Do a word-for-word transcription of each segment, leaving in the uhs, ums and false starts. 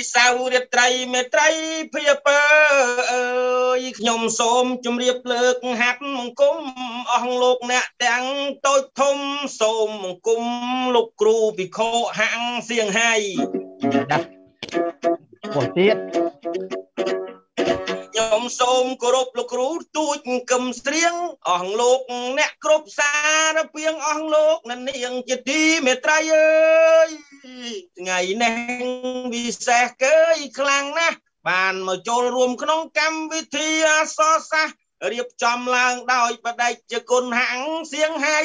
sao điệp trai mẹ trai phía bờ ơi nhom xôm chum điệp lực hát mong cung ông lục nè đang tôi thôm xôm mong cung lục cừu vì khô hạng xiềng hai đặt một tiết nhom xôm cổ rộp lục cừu tôi cầm xiềng ông lục nè cướp xa nó piêng ông lục nè niềng chít đi mẹ trai ơi ngày nàng vì xe cưới khlang nè bàn mà cho rùm không cam với thi so xa điệp chòm làng đòi và đầy cho con hạng xiềng hay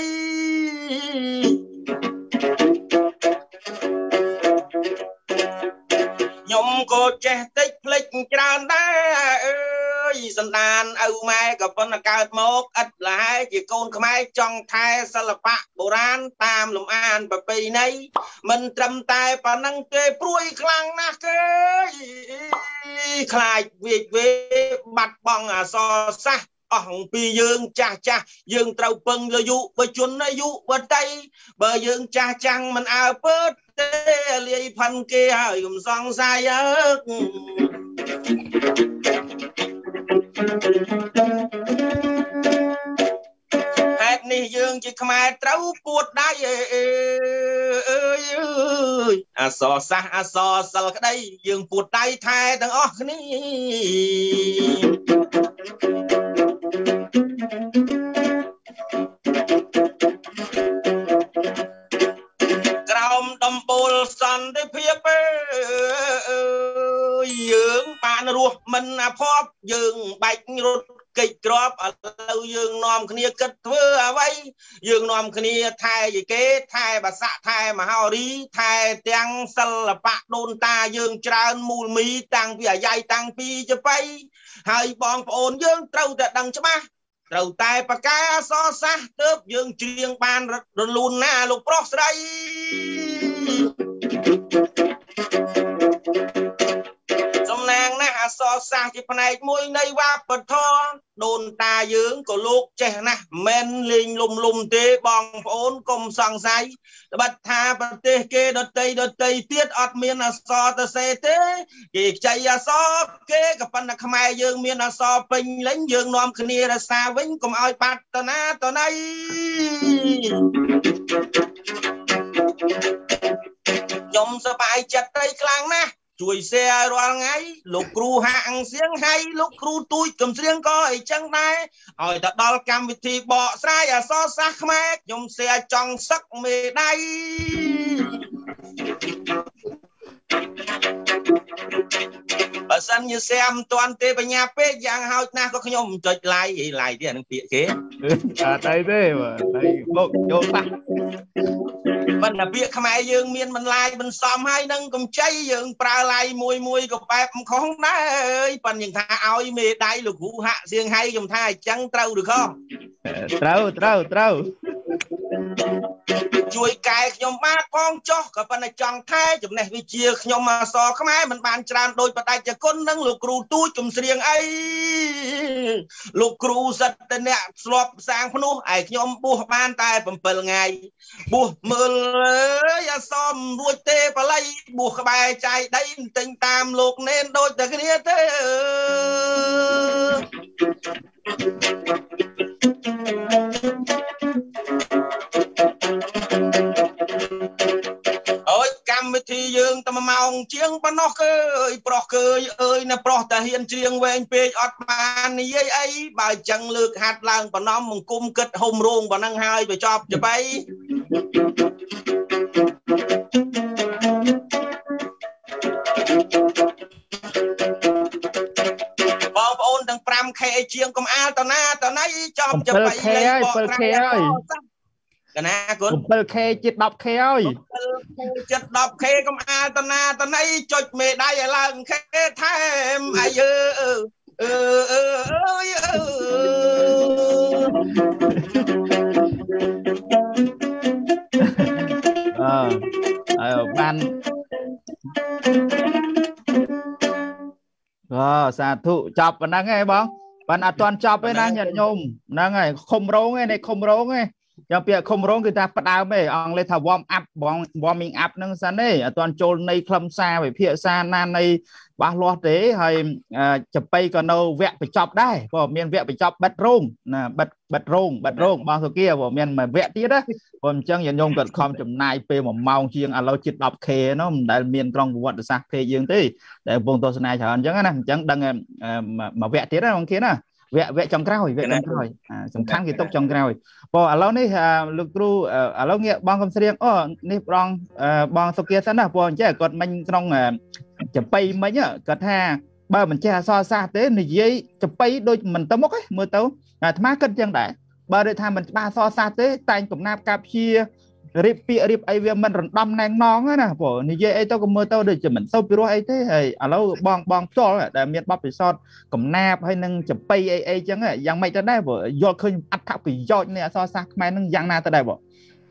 nhóm cô trẻ tích lịch tràn đá ơi sân đàn âu mai gặp phân là cao một ít là hai chỉ con không ai trong thai sa là bạc bộ rán tam lùm an và bì này mình trầm tay và năng kê pruy khlang nạc ơi khai việc về bắt bằng à so xa ông pi dương cha cha dương trâu pưng rồi dụ bởi chuồn nó dụ bởi tay bởi dương cha chăng mình ao bớt tê li phần kia hơi gồm song sai ớt hạt ni dương chỉ không ai trâu cuột đáy ơi ơi à so xa à so xa cái đây dương cuột đáy thai thằng óc ní Crom đâm bồn sân để phía dương bạn ruột mình à phóp dương bạch rút kịch drop ở lâu dương nòm kia cất vơ vay dương nòm kia thay gì kế thay bà xạ thay mà hao đi thay tiếng sân là bạc đôn ta dương tràn mùi mì tăng vì dây tăng pi cho vay hai bọn ổn dương trâu đã đằng cho ba trâu tay bà cá so xa tớp dương chuyên ban rồi luôn na lục bọc đây trong nàng na so xa chỉ phần này môi này qua bật thò đồn ta dưỡng của lúc trẻ nè men linh lùm lùm tê bong ổn công sang say bật tha bật tê kê đợt tây đợt tây tiết ọt miên là so tơ xe thế kì chạy à so kê gặp phần là khmai dương miên là so pinh lính dương nom khnia là xa vĩnh cùng ai bát tờ na tờ này nhóm sơ bài chặt tay khlang nè chuối xe rồi ngay lúc cừu hạng xiềng hay lúc cừu tôi cầm xiềng coi chân tay hỏi thật đó cam vị thì bỏ sai à so sắc mát nhóm xe trong sắc mê đây ở sân như xem toàn tê vào nhà bê giang hao na có nhóm trịch lại vậy lại thì anh tiện kế à đây thế mà đây bộ vô ta mình là việc khai dương miền mình lại mình xóm hai nâng cùng cháy dương pra lại mùi mùi của bẹp không đá ơi phần những thà áo mê đáy lục vũ hạ riêng hay dùng thai trắng trâu được không trâu trâu trâu chuối cài nhóm bát con cho cả phần này chọn thay chụp này vì chia nhóm mà so không ai mình bàn tràn đôi và tay cho con nâng lục cừu tôi chùm riêng ấy lục cừu giật tên nè slop sang phân nô ai nhóm bùa ban tay bầm bờ ngày bùa mờ ơi xóm ruồi tê và lấy bùa bài chạy đây tình tam lục nên đôi từ cái này thế ôi cam thì dương ta mà mong chiếng bắn nó ơi pro cười ơi nè pro ta hiện chiêng về anh pe ọt bàn ấy ấy bà chẳng lược hạt làng bà nó mong cung kết home rong bà năng hai về chọc cho bay bom ôn thằng pram khe chiêng công a tao na tao nấy chọc cho bay ơi pel khe ơi cái na cuốn pel khe chết đập khe ơi chết đập khe công a tao na tao nấy chọc mẹ đây là khe thêm ai ơ ơ ơ ơi ờ ờ ban ờ xa thụ chọc và năng nghe bóng bạn à toàn chọc với năng nhận nhôm năng này không rống nghe này không rống nghe cho việc không rong người ta bắt đầu mấy ông lên thà warm up warming up nâng sao đấy toàn trôn này khâm xa về phía xa nan này ba loa thế hay chụp bay còn đâu vẹn phải chọc đây của miền vẹn phải chọc bật rung nè bật bật rung bật rung bao số kia của miền mà vẹn tí đó còn chẳng nhận nhung cần không chụp này pe một màu chiêng à lâu chít đọc khe nó đại miền trong quận sạc khe dương tí để vùng tôi này chẳng chẳng nè chẳng đừng mà vẹn tí đó không kia nè vẽ vẽ trong cái rồi vẽ trong cái rồi sầm khăn thì tốt trong cái rồi bỏ ở lâu này lực ru ở lâu nghe bong công riêng ô này bong bong sau kia sẵn à bỏ chứ còn mình trong chụp bay mấy nhá cật ha ba mình che so xa thế này gì chụp bay đôi mình tao mốc ấy mưa tao à thà cân chẳng đại ba đôi tham mình ba so xa thế tay cũng nạp cặp chia rip rip ai về mình run đâm nang nón á nè bỏ này gì tao cũng mưa tao được chỉ mình sâu piro ấy thế hay ở lâu bong bong cho để miệt bắp bị sọt cũng nạp hay nâng chụp bay ấy ấy chẳng ấy giang mày tới đây bỏ do khơi ăn tháp bị do này so xa mày nâng giang na tới đây bỏ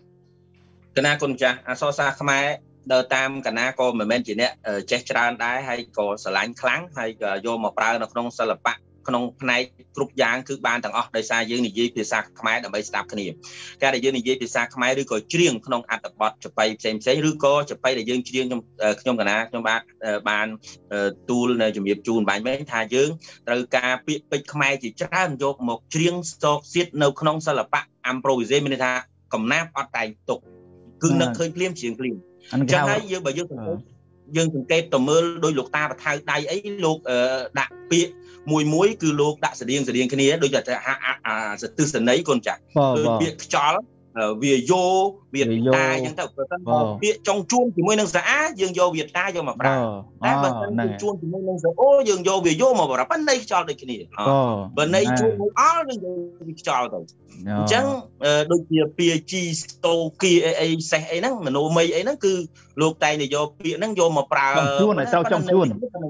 cái na con cha so xa mày đợt tam cái na cô mình bên chị nè chết tràn đá hay cô sờ lạnh kháng hay vô một bao nó không sờ lập bạc không này group giang cứ ban tầng ở đây xa dương này dây phía xa máy đã bay stop cái này cái này dương này dây phía xa máy đứa coi riêng không ăn tập bọt chụp bay xem xem đứa cô chụp bay để dương riêng trong trong cái na trong ban ban tool này chuẩn bị chun bán mấy thà dương từ cả bị bị máy chỉ tràn vô một riêng so xiết nâu không sờ lập bạc improvise mình tha cầm nắp ở tay tục cứ nâng khơi phim chuyện phim chẳng hay dương bởi dương dương từng kẹp tầm mưa đôi lục ta và thay tay ấy lục đặt bịa mùi muối cứ lục đã sẽ điên sẽ điên cái này đôi giờ à à sẽ tư sần ấy còn chẳng bịa cho vì vô Việt ta những tàu Việt trong chuông thì mới nâng xã dương vô Việt ta vô mà ra đã bên chuông thì mới nâng xã ô dương vô vì vô mà bảo bên đây cho được cái này bên đây chuông mới ó lên cho rồi chẳng đôi kia pê giê sto kia ấy xe ấy nó mà nô mây ấy nó cứ luộc tay này vô Việt nó vô mà ra trong chuông này sao trong chuông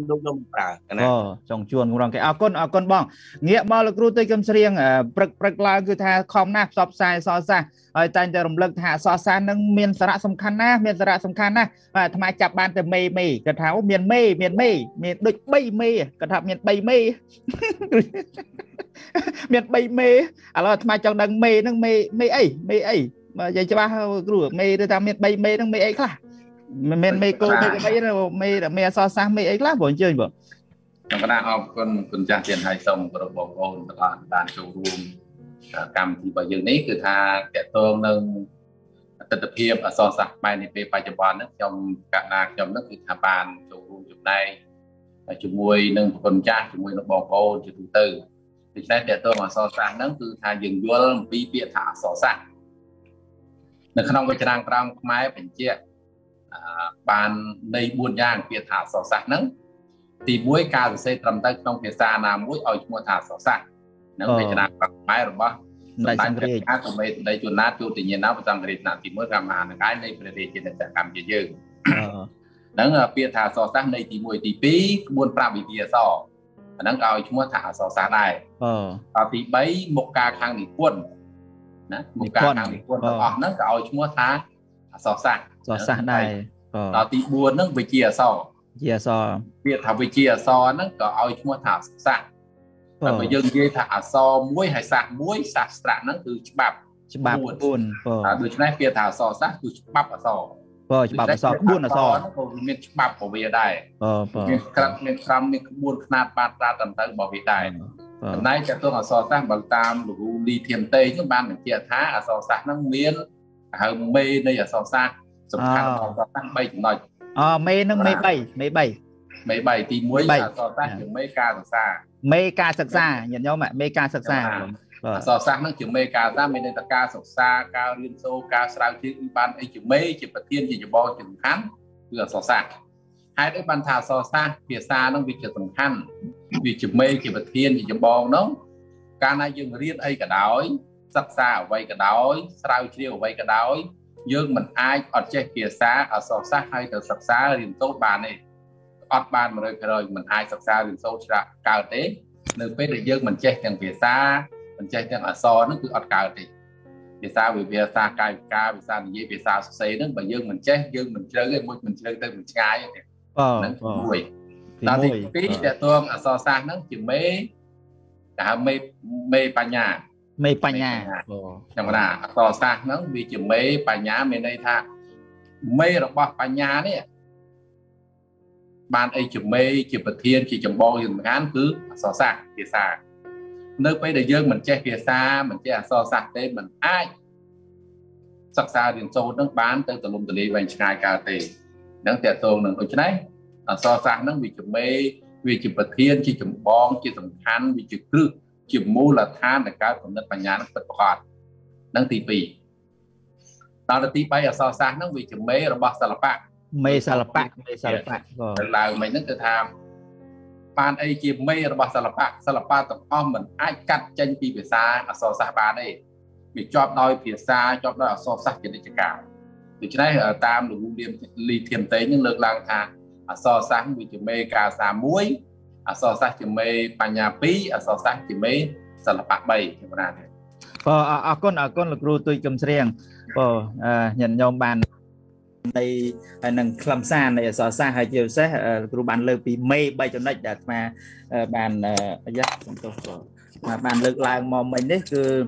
trong chuông cũng rằng cái à con à con bong nghĩa bao là cru tây cầm riêng bật bật là cứ tha không nạp sọp sai so xa rồi tayจะรำลึกหาซอซานึงเมียนสาระสำคัญนะเมียนสาระสำคัญนะทำไมจับบ้านแต่เมย์เมย์กระถางเมียนเมย์เมียนเมย์เมียนดุใบเมย์กระถางเมียนใบเมย์เมียนใบเมย์อะไรทำไมจังดังเมย์นึงเมย์เมย์ไอ้เมย์ไอ้มาใจจะบ้ากลัวเมย์จะทำเมียนใบเมย์นึงเมย์ไอ้คล่ะเมียนเมย์โกเมย์เมย์เมย์แต่เมย์ซอซาเมย์ไอ้คล่ะบ่เชื่อบ่ trong cái nào con con cha tiền hay xong rồi bộ ôn đàn đàn chủ room cầm thì bây giờ nàyคือថាតកតងនឹងទស្សនភាពអសរសាស្ត្រខ្មែរនាពេលបច្ចុប្បន្នហ្នឹងខ្ញុំកណ្ដាលខ្ញុំហ្នឹងគឺថាបានចូលរួមចំណែកជាមួយនឹងប្រពន្ធចាស់ជាមួយនឹងបងប្អូនជាទូទៅដូច្នេះតកតងអសរសាស្ត្រហ្នឹងគឺថាយើងយល់អំពីពាក្យថាអសរសាស្ត្រនៅក្នុងវចនានុក្រមខ្មែរបញ្ជាក់បានន័យបួនយ៉ាងពាក្យថាអសរសាស្ត្រហ្នឹងទីមួយការសរសេរត្រឹមត្រូវក្នុងភាសាណាមួយឲ្យឈ្មោះថាអសរសាស្ត្រនៅវចនានុក្រមខ្មែររបស់សម្ដេចព្រះខាសម្ដេចនៃជួនណាជួទញ្ញាណប្រចាំរាជណាទីមួយកម្ពុជានៃនៃព្រះរាជាណាចក្រកម្ពុជាយើងហ្នឹងពាក្យថាអសរសាស្ត្រនៃទីមួយទីពីរក្បួនប្រាំវិទ្យាអសរអាហ្នឹងក៏ឲ្យឈ្មោះថាអសរសាស្ត្រដែរអឺទីបីមុខការខាងនិពន្ធណាមុខការខាងនិពន្ធទាំងអស់ហ្នឹងក៏ឲ្យឈ្មោះថាអសរសាស្ត្រអសរសាស្ត្រដែរដល់ទីបួនហ្នឹងវិទ្យាអសរវិទ្យាអសរពាក្យថាវិទ្យាអសរហ្នឹងក៏ឲ្យឈ្មោះថាអសរសាស្ត្រតែបើយើងនិយាយថាអក្សរមួយហើយសាស្ត្រមួយសាស្ត្រហ្នឹងគឺច្បាប់ច្បាប់បួនបាទដូច្នេះពាក្យថាអក្សរសាស្ត្រគឺច្បាប់អក្សរបាទច្បាប់អក្សរបួនអក្សរក៏មានច្បាប់របស់វាដែរបាទមានក្រាត់មានក្រមមានក្បួនខ្នាតបាត្រាត្រឹមត្រូវរបស់វាដែរចំណែកទៅអក្សរសាស្ត្របើតាមលោកគ្រូលីធៀមតេហ្នឹងបានបញ្ជាក់ថាអក្សរសាស្ត្រហ្នឹងមានហៅមេនៃអក្សរសាស្ត្រសំខាន់របស់អក្សរសាស្ត្របីចំណុចអូមេហ្នឹងមេបីមេបីមេបីទីមួយអក្សរសាស្ត្រជាមេការសិក្សាមេការសិក្សាញាតិញោមមេការសិក្សាអក្សរសាស្ត្រហ្នឹងជាមេការសិក្សាមានន័យថាការសិក្សាការរៀនសូត្រការស្រាវជ្រាវគឺបានអីជាមេជាប្រធានជាចម្បងជាសំខាន់គឺអក្សរសាស្ត្រហេតុអីបានថាអក្សរសាស្ត្រភាសាហ្នឹងវាជាសំខាន់វាជាមេជាប្រធានជាចម្បងហ្នឹងកាលណាយើងរៀនអីក៏ដោយសិក្សាអ្វីក៏ដោយស្រាវជ្រាវអ្វីក៏ដោយយើងមិនអាចអត់ចេះភាសាអក្សរសាស្ត្រហើយទៅសិក្សារៀនសូត្របានទេអត់បាន một trăm phần trăm មិនអាចសិក្សារៀនសូត្រច្រាក់កើតទេនៅពេលដែលយើងមិនចេះទាំងភាសាមិនចេះទាំងអក្សរហ្នឹងគឺអត់កើតទេភាសាវិភាសាកាយវិការភាសានិយាយភាសាសរសេរហ្នឹងបើយើងមិនចេះយើងមិនជ្រៅទេមួយមិនជ្រៅទៅមិនឆ្ងាយទេហ្នឹងមួយដល់ទីពីរតើតួអក្សរសាស្ត្រហ្នឹងជាមេគេហៅមេមេបញ្ញា mê bánh nhà chẳng là so xa nó vì chỉ mê bánh nhà mê đây tha mê là bọc bánh nhà này bạn ấy chỉ mê chỉ bật thiên chỉ chấm bò dừng ngán cứ so xa phía xa nơi bây giờ mình che phía xa mình che so xa thế mình ai sắc xa điện sâu nó bán tới từ lùm từ lý vành ngày cả tỷ nó tiệt tồn nó ở chỗ này so xa nó vì chỉ mê vì chỉ bật thiên chỉ chấm bò chỉ tầm khăn vì chỉ cứ chỉ mua là than để cái của nước bánh nhà nó bật bọt nó tì pì đó là tì bay ở so xa nó vì chỉ mê là bọt sà lạp mê sà lạp mê sà lạp là mình nó tự tham ban ấy chỉ mê là bọt sà lạp sà lạp tập om mình ai cắt chân pi về xa ở so xa ban đây bị chọt đôi phía xa chọt đôi ở so xa chỉ để chỉ cả từ chỗ này ở tam đủ liêm ly thiềm tế những lực lang thang ở so xa vì chỉ mê cà xà muối ở so xa chỉ mê bánh nhà pí ở so xa chỉ mê sà lạp bay như thế này ờ à con à con là cรูtôi cầm riêng ờ nhận nhau bàn đây nâng làm xa này so xa hay chiều sẽ cรูbàn lơ bị mê bay cho nách đạt mà bàn mà bàn lực lang mò mình đấy cứ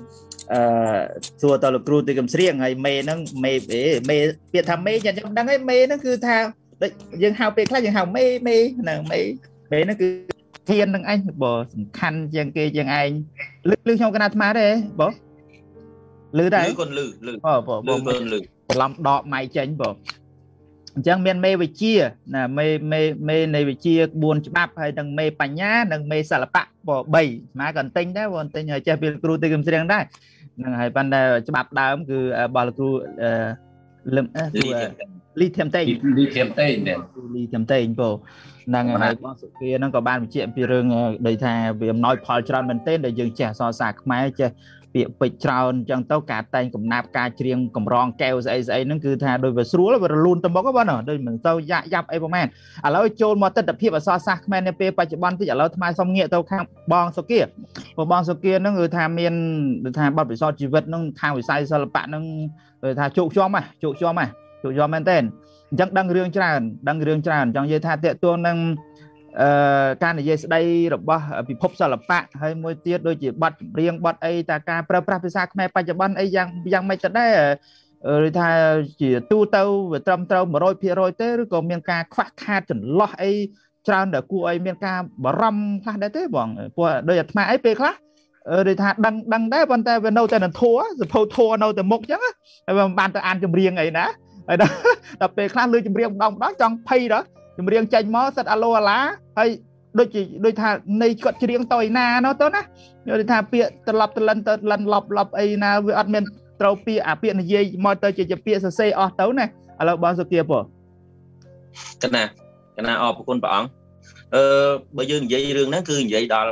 xua tao là cรูtôi cầm riêng hay mê nó mê để mê việc tham mê nhận trong đăng ấy mê nó cứ thao đấy dân hào pe khác dân hào mê mê nè mê mê nó cứ thiên đăng anh bỏ khăn dân kia dân anh lư lư trong cái nào mà đấy bỏ lư đấy con lư lư bỏ bỏ bỏ lư làm đọ mày chánh bỏ chẳng miền mê về chia nè mê mê mê này về chia buồn bắp hay đằng mê bánh nhá đằng mê sả lạp bỏ bảy má còn tinh đấy còn tinh ở chơi bên cru tôi cầm riêng đấy đằng hay ban đây bắp đào cứ bỏ là cru lượm ly thêm tây ly thêm tây nè ly thêm tây bộ năng hay con sự kia nó có ban chuyện pi rừng đầy thà vì nói Paul Tròn mình tên để dừng trẻ so sạc máy chơi việc bị tròn trong tàu cả tay cùng nạp ca riêng cùng rong keo dậy dậy nó cứ thà đôi về xuống là luôn tâm bó các bạn ở đây mình tàu dạ dập ấy man à lối trôn mà tất tập hiệp ở so sạc men nè pe bây giờ ban thì lối tham xong nghĩa tàu khang bong số kia và bong số kia nó người tham miền người tham bắt bị so chỉ vật nó tham bị sai sao là bạn nó người thà trụ cho mà trụ cho mà trụ cho men tên chẳng đăng riêng tràn đăng riêng tràn trong dây tha tiện tuôn năngการในเยสได้หรือว่าพิภพสลับปะให้มวยเตี้ยโดยจีบัดเรียงบัดไอตาการประปราพิษาแม่ปัจจุบันไอยังยังไม่จะได้เออถ้าจีตู้เต้าตรำเต้ามาโรยเพียโรยเต้หรือก็มีการควักขาดจนล้อไอจานเด็กกูไอมีการบรมคลาได้เต้บ่งพวกโดยมาไอเปคลาเออโดยถ้าดังดังได้บนแต่เป็นโนแต่หนึ่งทัวจะพูดทัวโนแต่มกจังอ่ะไอ้บานแต่อ่านจำเรียงไงนะไอ้đóแต่เปคลาเลยจำเรียงดองđóจังไพ่đóจำเรียงใจมอสัตอโลล้าไอโดยจีโดยท่าในกฎเรียงต่อยนาเนาะต้นนะโดยท่าเปียตลับตะลันตะลันหลบหลบไอนาวิอัดเมนเตาเปียอาเปียนเยมอเตอร์จะจะเปียเซออเต้าเนี่ยอะไรบางสกีปะกันนะกันนะออกคนป๋องเออbây giờ vậyเรื่องนั้นคือvậy đó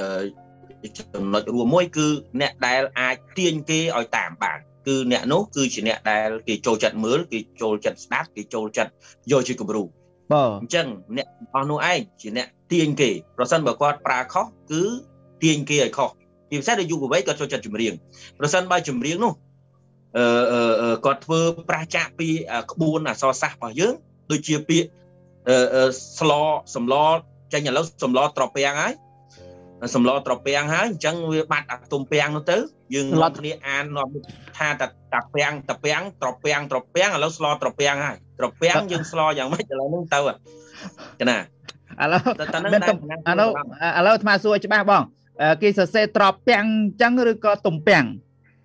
nói rùa môi cứ nè đại ai tiên kia ở tạm bản cứ nè nốt cứ chỉ nè đại cái trâu chặt mướn cái trâu chặt snap cái trâu chặt rồi chỉ cầm rù chân nè ông nuôi ai chỉ nè tiền kì rồi sân bảo con pra khó cứ tiền kì ở khó tìm xét được dùng của bấy con cho chặt chùm riêng rồi sân bay chùm riêng luôn ờ ờ còn thưa pra chạm pi buôn là so sạc vào dưới đôi chia pi ờ slo sầm lo tranh nhà lâu sầm lo trọc peang ấy sầm lo trọc peang ấy chân bạt tôm peang nó tới nhưng lo đi ăn nó tha tập tập peang tập peang trọc peang trọc peang là lâu slo trọc peang ấy trọc peang nhưng sloอย่างไม่จะเรานึ่งเตาอ่ะกันนะ à lâu à lâu à lâu mà xui cho ba bong cái sợi xe trọc peang chẳng rồi có tôm peang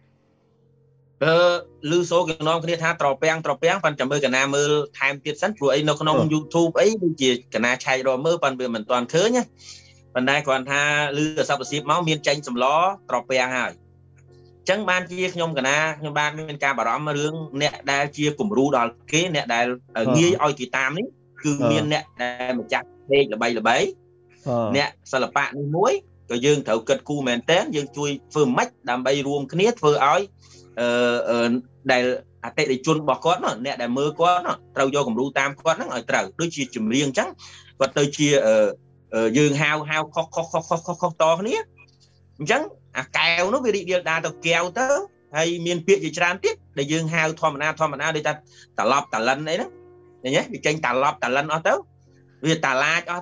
ờ lưu số cái non cái tha trọc peang trọc peang phần chậm mưa cái nam mưa time tiết sẵn rồi ấy nó con YouTube ấy chỉ cái na chạy rồi mưa phần bữa mình toàn khớ nhá phần đây còn tha lưu ở sau một ship máu miên tranh sầm ló trọc peangហើយចឹងបានជាខ្ញុំកណាខ្ញុំបានមានការបារម្ភរឿងអ្នកដែលជាគំរូដល់គេអ្នកដែលងាយឲ្យគេតាមនេះគឺមានអ្នកដែលម្ចាស់ពេកល្បីល្បីអ្នកសិល្បៈនេះមួយក៏យើងត្រូវគិតគូរមែនតើយើងជួយធ្វើម៉េចដើម្បីរួមគ្នាធ្វើឲ្យអឺដែលអតិថិជនរបស់គាត់អ្នកដែលមើលគាត់ត្រូវយកគំរូតាមគាត់ហ្នឹងឲ្យត្រូវដូចជាចម្រៀងចឹងគាត់ទៅជាយើងហៅហៅខុសខុសខុសខុសខុសតគ្នាអញ្ចឹងអាកែវនោះវារីករាលដាលទៅកែវទៅហើយមានពាក្យជាច្រើនទៀតដែលយើងហៅធម្មតាធម្មតាដូចថាត្រឡប់តលិនអីហ្នឹងឃើញទេវាចេញត្រឡប់តលិនអស់ទៅវាតាឡាចអស់ទៅ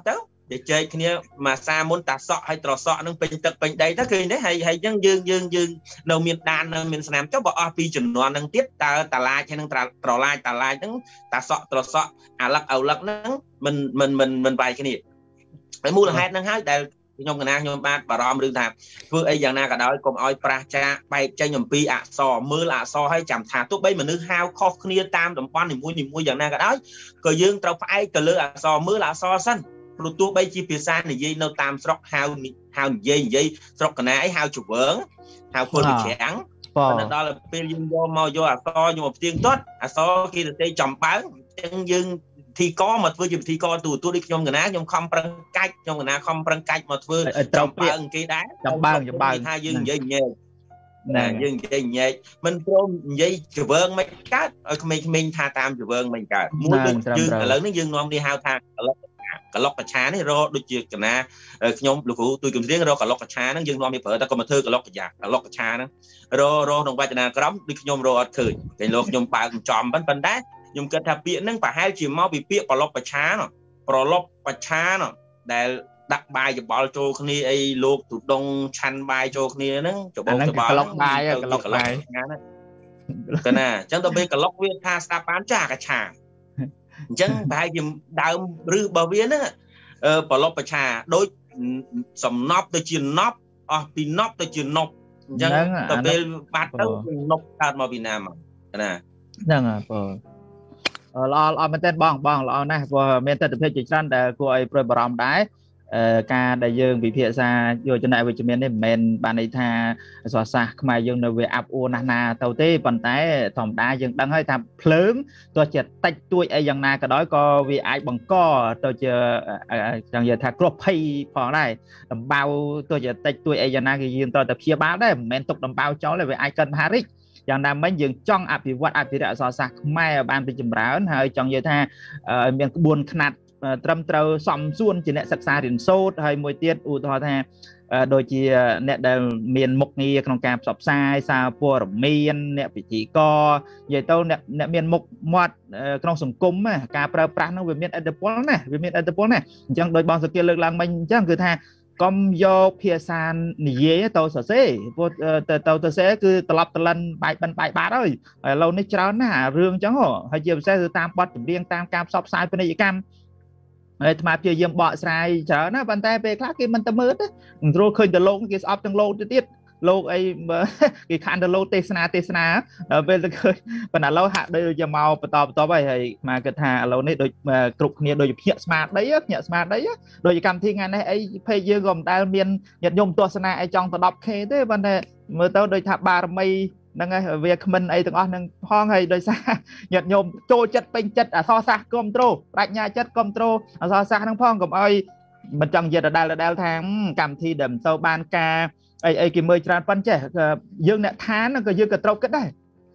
để chơi kia mà xa muốn ta sọ hay trò sọ nó bình tật bình đấy đó khi đấy hay hay dân dương dương dương đầu miền đan miền nam cháu bỏ ở pi chuẩn non đang tiếp ta ta lai hay đang trò lai ta lai đang ta sọ trò sọ à lắc ẩu lắc nó mình mình mình mình bài cái này cái mua là hai năng hai đều nhom cái nào nhom ba bà rom đương thàm vừa ấy dạng nào cả đó cùng oi pra cha bay chơi nhom pi ạ sò mưa là sò hay chạm thả tốt bây mà nước hao kho kia tam đồng quan thì mua thì mua dạng nào cả đó cờ dương trâu phải cờ lư ạ sò mưa là sò xanh rồi tua bay chi phía xa này dây nâu tam sọc hao hao dây dây sọc cái này hao chụp vướng hao phơi bị trắng đó là pin dương vô mò vô à sò nhưng một tiếng tốt à sò khi là tây chầm bán chân dương thì có mà vừa dùm thì có tụi tôi đi nhom người ná nhom không prăng cách nhom người ná không prăng cách mà vừa trong bằng cái đá trong bằng trong bằng hai dương dây nhẹ nè dương dây nhẹ mình trôm dây chữ vơn mấy cát ở mình mình tha tam chữ vơn mình cả muốn được dương là lớn nó dương non đi hao tha cả lóc cả chá này rồi đôi chuyện cái na nhom lục phụ tôi cầm riêng rồi cả lóc cả chá nó dương non đi phở ta còn mà thưa cả lóc cả giặc cả lóc cả chá nó rồi rồi đồng vai na cái đóng đi nhom rồi thử cái lộc nhom ba chòm bắn bắn đá nhung kết hợp biển nâng phải hai chiều mau bị bịa bỏ lọc bạch chá nó bỏ lọc bạch chá nó để đặt bài cho bỏ cho cái này ấy luộc tụt đông chăn bài cho cái này nâng cho bông cho bỏ lọc bài cái lọc bài cái này chẳng tôi biết cái lọc viên tha sa bán trả cái chả chẳng phải dùm đào rư bờ viên á bỏ lọc bạch chá đôi sầm nóc tôi chuyển nóc à vì nóc tôi chuyển nóc chẳng tôi biết bắt đầu nóc ta mà Việt Nam cái này nâng à lo lo mình tên bong bong lo này vừa mình tên được chỉ rằng là cô ấy rồi bảo đái ca đại dương bị phía xa vô cho này về cho mình nên mình bạn ấy tha xóa xa mà dương là về áp u na na tàu tê vận tải thòng đá dương đang hơi tham lớn tôi chỉ tách tuổi ấy dân na cái đó có vì ai bằng co tôi chờ rằng giờ thà crop hay phò này bao tôi chỉ tách tuổi ấy dân na cái dương tôi tập chia báo đấy mình tục đồng bao cháu là về ai cần Harris chẳng đam mấy dương trong áp thì vật áp thì đã xóa xa mai ban bị chìm ráo hơi trong giờ tha miền buồn khát trầm trâu xòm xuôn chỉ nè sặc xa đến sốt hay mùi tiết u thọ tha đôi chỉ nè đều miền mục nghi trong cam sọp sai sao pua miền nè bị chỉ co vậy tao nè nè miền mục mọt trong sùng cung mà cà pra pra nó về miền Edipol này về miền Edipol này chẳng đôi bọn sự kia lực lang mình chẳng cứ tha com vô phía san nhé tao sợ xe tao tao sẽ cứ tập tập lần bài bài bài bát ơi lâu nay cháu nó hả rương chẳng hổ hay chiều xe từ tam bát riêng tam cam sọp sai bên đây cam mà chiều dầm bọ sai chở nó bàn tay về khác kia mình ta mướt rồi khơi từ lâu cái sọp trong lâu tiết lâu ấy cái khăn từ lâu tê na tê na về khơi phần là lâu hạ đây giờ màu to to vậy mà cái thà lâu nay đôi cục kia đôi hiện smart đấy nhận smart đấy đôi cầm thi ngày này ấy phê dương gồm đa miền nhật nhung tua sana ấy trong tờ đọc khe thế vấn đề mưa tao đôi thà ba mây năng việc mình ấy từng on năng hoang hay đôi xa nhật nhung trôi chất pin chất à so xa control đại nhà chất control à so xa năng phong gồm ơi mình trong giờ là đa là đa tháng cầm thi đầm sâu ban ca ấy ấy cái mười tràn phân trẻ dương nè tháng nó có dương cái trâu kết đấy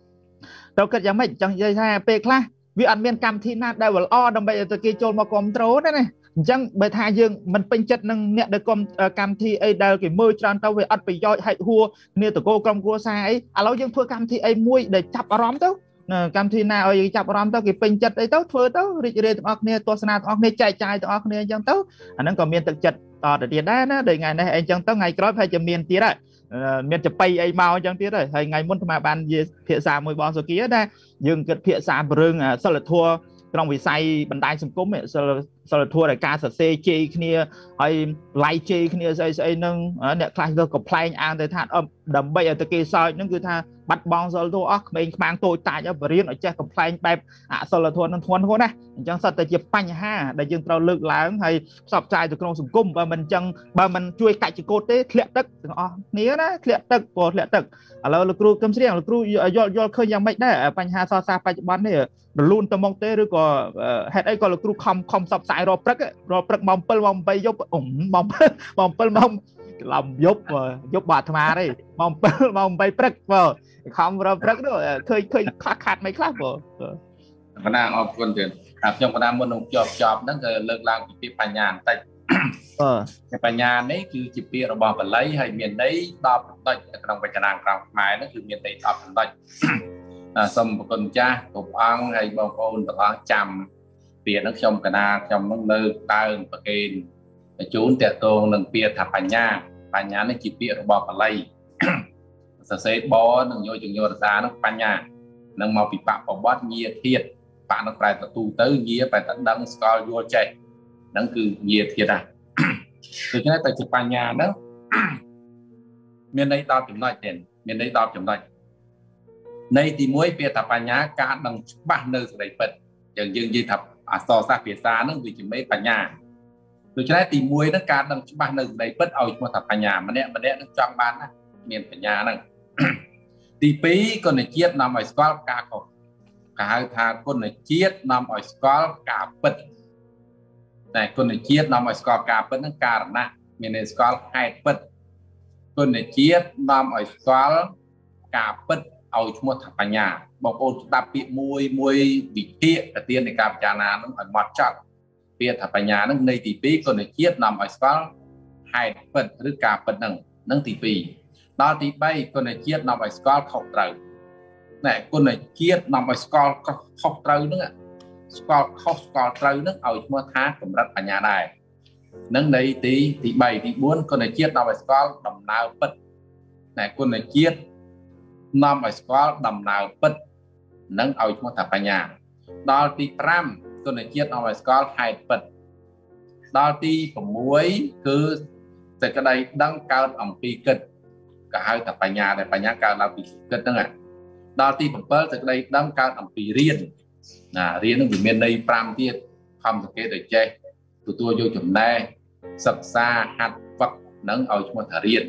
trâu kết giống mình trong dây ha pe kla vì ăn miên cầm thi na đây là o đồng bây giờ kia trôn mà control đấy này chẳng bởi thà dương mình pin chất năng nè được com cầm thi ấy đây cái mười tràn tao về ăn bị do hại hua nè tụi cô công cô xa ấy à lâu dương thua cầm thi ấy muối để chập róm tao cầm thi nào ấy chập róm tao cái pin chất ấy tao thua tao rít rít tao nè tua sana tao nè chạy chạy tao nè chẳng tao anh nó còn miên thực chấtต่อแต่เดียดได้นะโดยไงนะไอ้จังต้องไงกรอบให้จะเมียนตีได้เมียนจะไปไอ้เมาจังตีได้ให้ไงมุ่งมาบานเพียสามมวยบอลสกี้ได้ยังเกิดเพียสามเรื่องสลัดทัวตรงวิสัยบันไดสมกุมเนี่ยสลัดทัวในการสัตว์เซจีเนี่ยไอ้ไลจีเนี่ยไอ้ไอ้นึงเนี่ยคลาสเรากับเพลงอ่านแต่ท่านอมดำใบตะกี้ซอยนั่นคือท่าบัดบอลสลัดทัวออกเองบางตัวตายจะเรียนไอ้เจ้ากับเพลงแบบอ่ะสลัดทัวนั่นทวนทัวนะจังสัตว์แต่จะปัญหาได้ยังเราเลือกล้างให้สอบใจตัวกรงสมกุมว่ามันจังว่ามันช่วยไก่จิโกเต้เคลียตึกอ๋อนี้นะเคลียตึกปวดเคลียตึกแล้วเราครูกำเสียงเราครูยอดยอดเคยยังไม่ได้ปัญหาซอซาปัจจุบันเนี่ยลุนตะมองเต้หรือก็เหตุไอ้ก็เราครูคอมคอมสอบสายรอปรักรอปรักมองเปิลมองไปยกอุ่มมองมองเปิลมองลำยกยกบาดมาเลยมองเปิลมองไปปรักเปล่าคอมรอปรักด้วยเคยเคยขาดขาดไหมครับเปล่าพนักออกคนเดินครับยังพนักมันลงจอบจอบนั่นคือเลิกลางปีปัญญาแต่ปัญญานี้คือจิตปีระบอบไหลให้เมียนได้ตอบได้กำลังไปจนางกลางหมายนั่นคือเมียนได้ตอบได้สมบูรณ์จ้าถูกอ้างให้บางคนต้องจำเปลี่ยนนักชมกระนาชมนักเลิกตาอื่นประเกณฑ์ chốn tẹt tông nâng bia thả bánh nhà bánh nhà nó chỉ bia bỏ vào lây sẽ sẽ bó nâng nhô chừng nhô ra nó bánh nhà nâng màu bị bạc bỏ bót nhia thiệt bạn nó phải tụ tới nhia phải tận đăng score vô chạy nâng cứ nhia thiệt à từ cái này tại chụp bánh nhà đó miền đây đo chấm nói tiền miền đây đo chấm nói nay thì mỗi bia thả bánh nhà cả nâng ba nơi sẽ đầy bật dần dần gì thập à so xa phía xa nó vì chỉ mấy bánh nhà từ cái này thì muối nó cá đằng ba nơi đầy bất ao mà thằng nhà mà nè mà nè nó trong ban á miền phải nhà này thì phí con này chiết nằm ở squat cá cổ cả hai thằng con này chiết nằm ở squat cá bật này con này chiết nằm ở squat cá bật nó cá nè miền này squat hai bật con này chiết nằm ở squat cá bật ao mà thằng nhà bọc ôn đạp bị muối muối bị tiện cả tiền này cá chả nào nó phải mọt chặt bia thả nhà nó này thì phí còn là chiết nằm ở squat hai phầnឬcả phần nâng nâng thì phí đó thì bay còn là chiết nằm ở squat không trời này con này chiết nằm ở squat không trời nữa squat không squat trời nữa ở mua thá cũng rất là nhà này nâng đây tí thì bảy thì bốn con này chiết nằm ở squat đầm nào bật này con này chiết nằm ở squat đầm nào bật nâng ở mua thả nhà đó thì pram con này chiết ở squat hai bật đó thì của muối cứ từ cái đây đăng cao ẩm pi kịch cả hai tập bài nhà này bài nhà cao là pi kịch đó này đó thì của bớt từ cái đây đăng cao ẩm pi riêng là riêng nó bị miền đây pram tiết không thực kế để chơi tụi tôi vô chuẩn này sập xa hạt vật nâng ở chúng ta riêng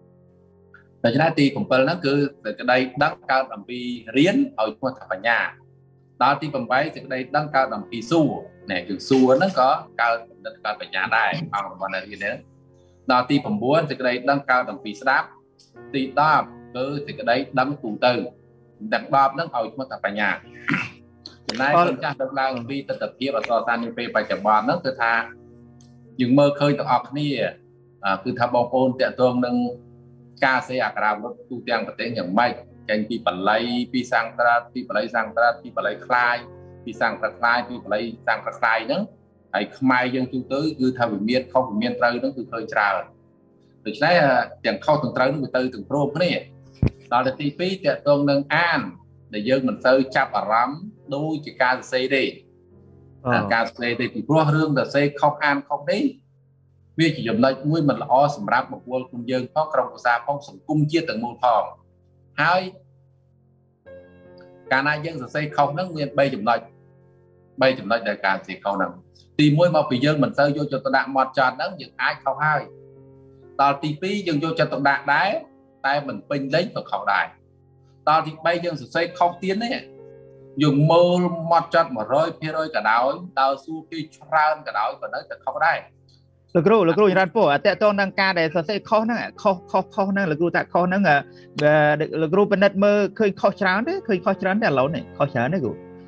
từ cái thì của bớt nó cứ từ cái đây đăng cao ẩm pi riêng ở chúng ta bài nhà đó thì bằng váy thì đây đăng cao tầm pi su này từ su nó có cao đất cao phải nhà đây ông còn là gì nữa đó thì bằng bốn thì đây đăng cao tầm pi đáp thì đó cứ thì cái đấy đăng tụ từ đặt bom nó ở chúng ta phải nhà hiện nay con cha được làm vì tập kia và so sánh với bài chậm bom nó cứ tha dừng mơ khơi tập học ni cứ thà bom ôn tẹt tương nâng ca xe à ra nó tu tiên và tiếngอย่างไม่cái pi bẩn lây pi sang tra pi bẩn lây sang tra pi bẩn lây khai pi sang tra khai pi bẩn lây sang tra khai đó hay mai dân chú tới cứ theo miền không miền tây nó cứ khơi trào từ đấy chẳng không từng tới nó từ từng pro cái này đó là tí phí tệ tôn nâng an để dân mình tới chắp ở lắm đôi chỉ ca xe đi ca xe thì pro hương là xe không an không đi vì chỉ dùng đây mũi mình là o sầm ráp một quân quân dân có trong của xa phong sủng cung chia từng môn phòng hai cả hai dân xây không nó nguyên bay chụp lại bay chụp lại đại cả thì không nằm thì mỗi một vị dân mình xây vô cho tôi đạn một tròn đó những ai không hai tao tí phí dân vô cho tôi đạn đáy tay mình pin lấy và khẩu đài tao thì bay dân xây không tiến đấy dùng mơ một tròn mà rơi phía rơi cả đảo tao su khi ra cả đảo và nói là không đây lực ru lực ru như poแต่ตอนนั้นการได้ใส่ข้อนั่นข้อข้อข้อนั่นlực ru แต่ข้อนั่นอ่ะlực ruเป็นนัดมือเคยข้อช้างđấyเคยข้อช้างแต่เราเนี่ยข้อช้างđấyกู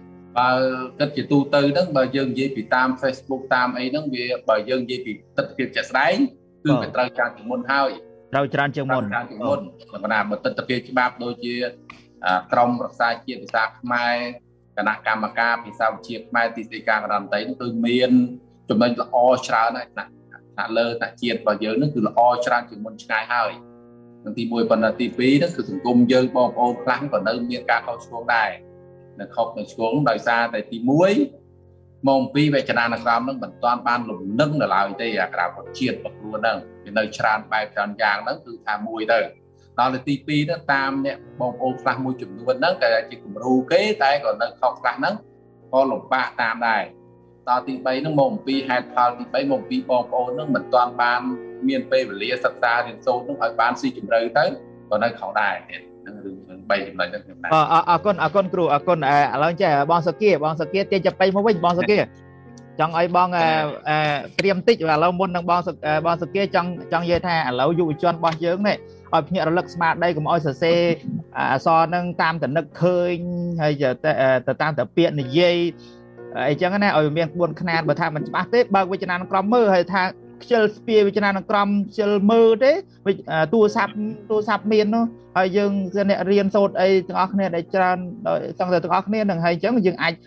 và cái chỉ tu tư đó bà dân gì bị tam Facebook tam ấy nó bị bà dân gì bị tất việc chặt đấy cứ phải trao trang chừng môn hai trao trang chừng môn chừng môn mà nào mà tất việc chỉ bạp đôi chia trong sai chia thì sao mai cả nạc cam mà cam thì sao chia mai thì thì càng làm thấy nó từ miền chúng mình là o trao này nè lơ nè chiết vào giới nó cứ là o tràn chừng môn ngày hai thì mùi phần là tí phí nó cứ từng cung dơ bom ôn lắng còn nơi miền cả không xuống đài nó không được xuống đòi xa tại tí muối mong phí về chân là sao nó vẫn toàn ban lùng nâng là lại đây à cả một chiết bậc luôn đâu thì nơi tràn bài tràn giang nó cứ thả mùi đây đó là tí phí nó tam nè bom ôn lắng mùi chùm luôn nó cái chỉ cùng ru kế tay còn nó không lắng nó có lục bạ tam đài đó thì bây nó mong pi hai thao thì bây mong pi bom ôn nó mình toàn ban miền tây và lìa sắp xa thì số nó phải ban si chụp rơi tới còn đây khẩu đài nó bay chụp lại nó ờ à con à con kêu à con à lão trẻ bong sơ kia bong sơ kia tiền chụp bay mới vinh bong sơ kia trong ấy bong à tiêm tích và lâu môn đang bong sơ bong sơ kia trong trong dây tha lão dụ chọn bong chướng này ở nhẹ là lực smart đây cũng oi sơ xe so nâng tam tận nâng khơi hay giờ từ tam tận piện này dâyไอ้จังนั้นเอาเมียงบนขนาดแบบทางมันบ้าเต้บางวิจารณ์กรมมือให้ทางเชลสเปียวิจารณ์กรมเชลมือเต้ตัวซับตัวซับเมียนเนาะให้ยังเนี่ยเรียนโซดไอ้ตัวอักเนี่ยได้จานโดยตั้งแต่ตัวอักเนี่ยหนึ่งให้จังยังไอ้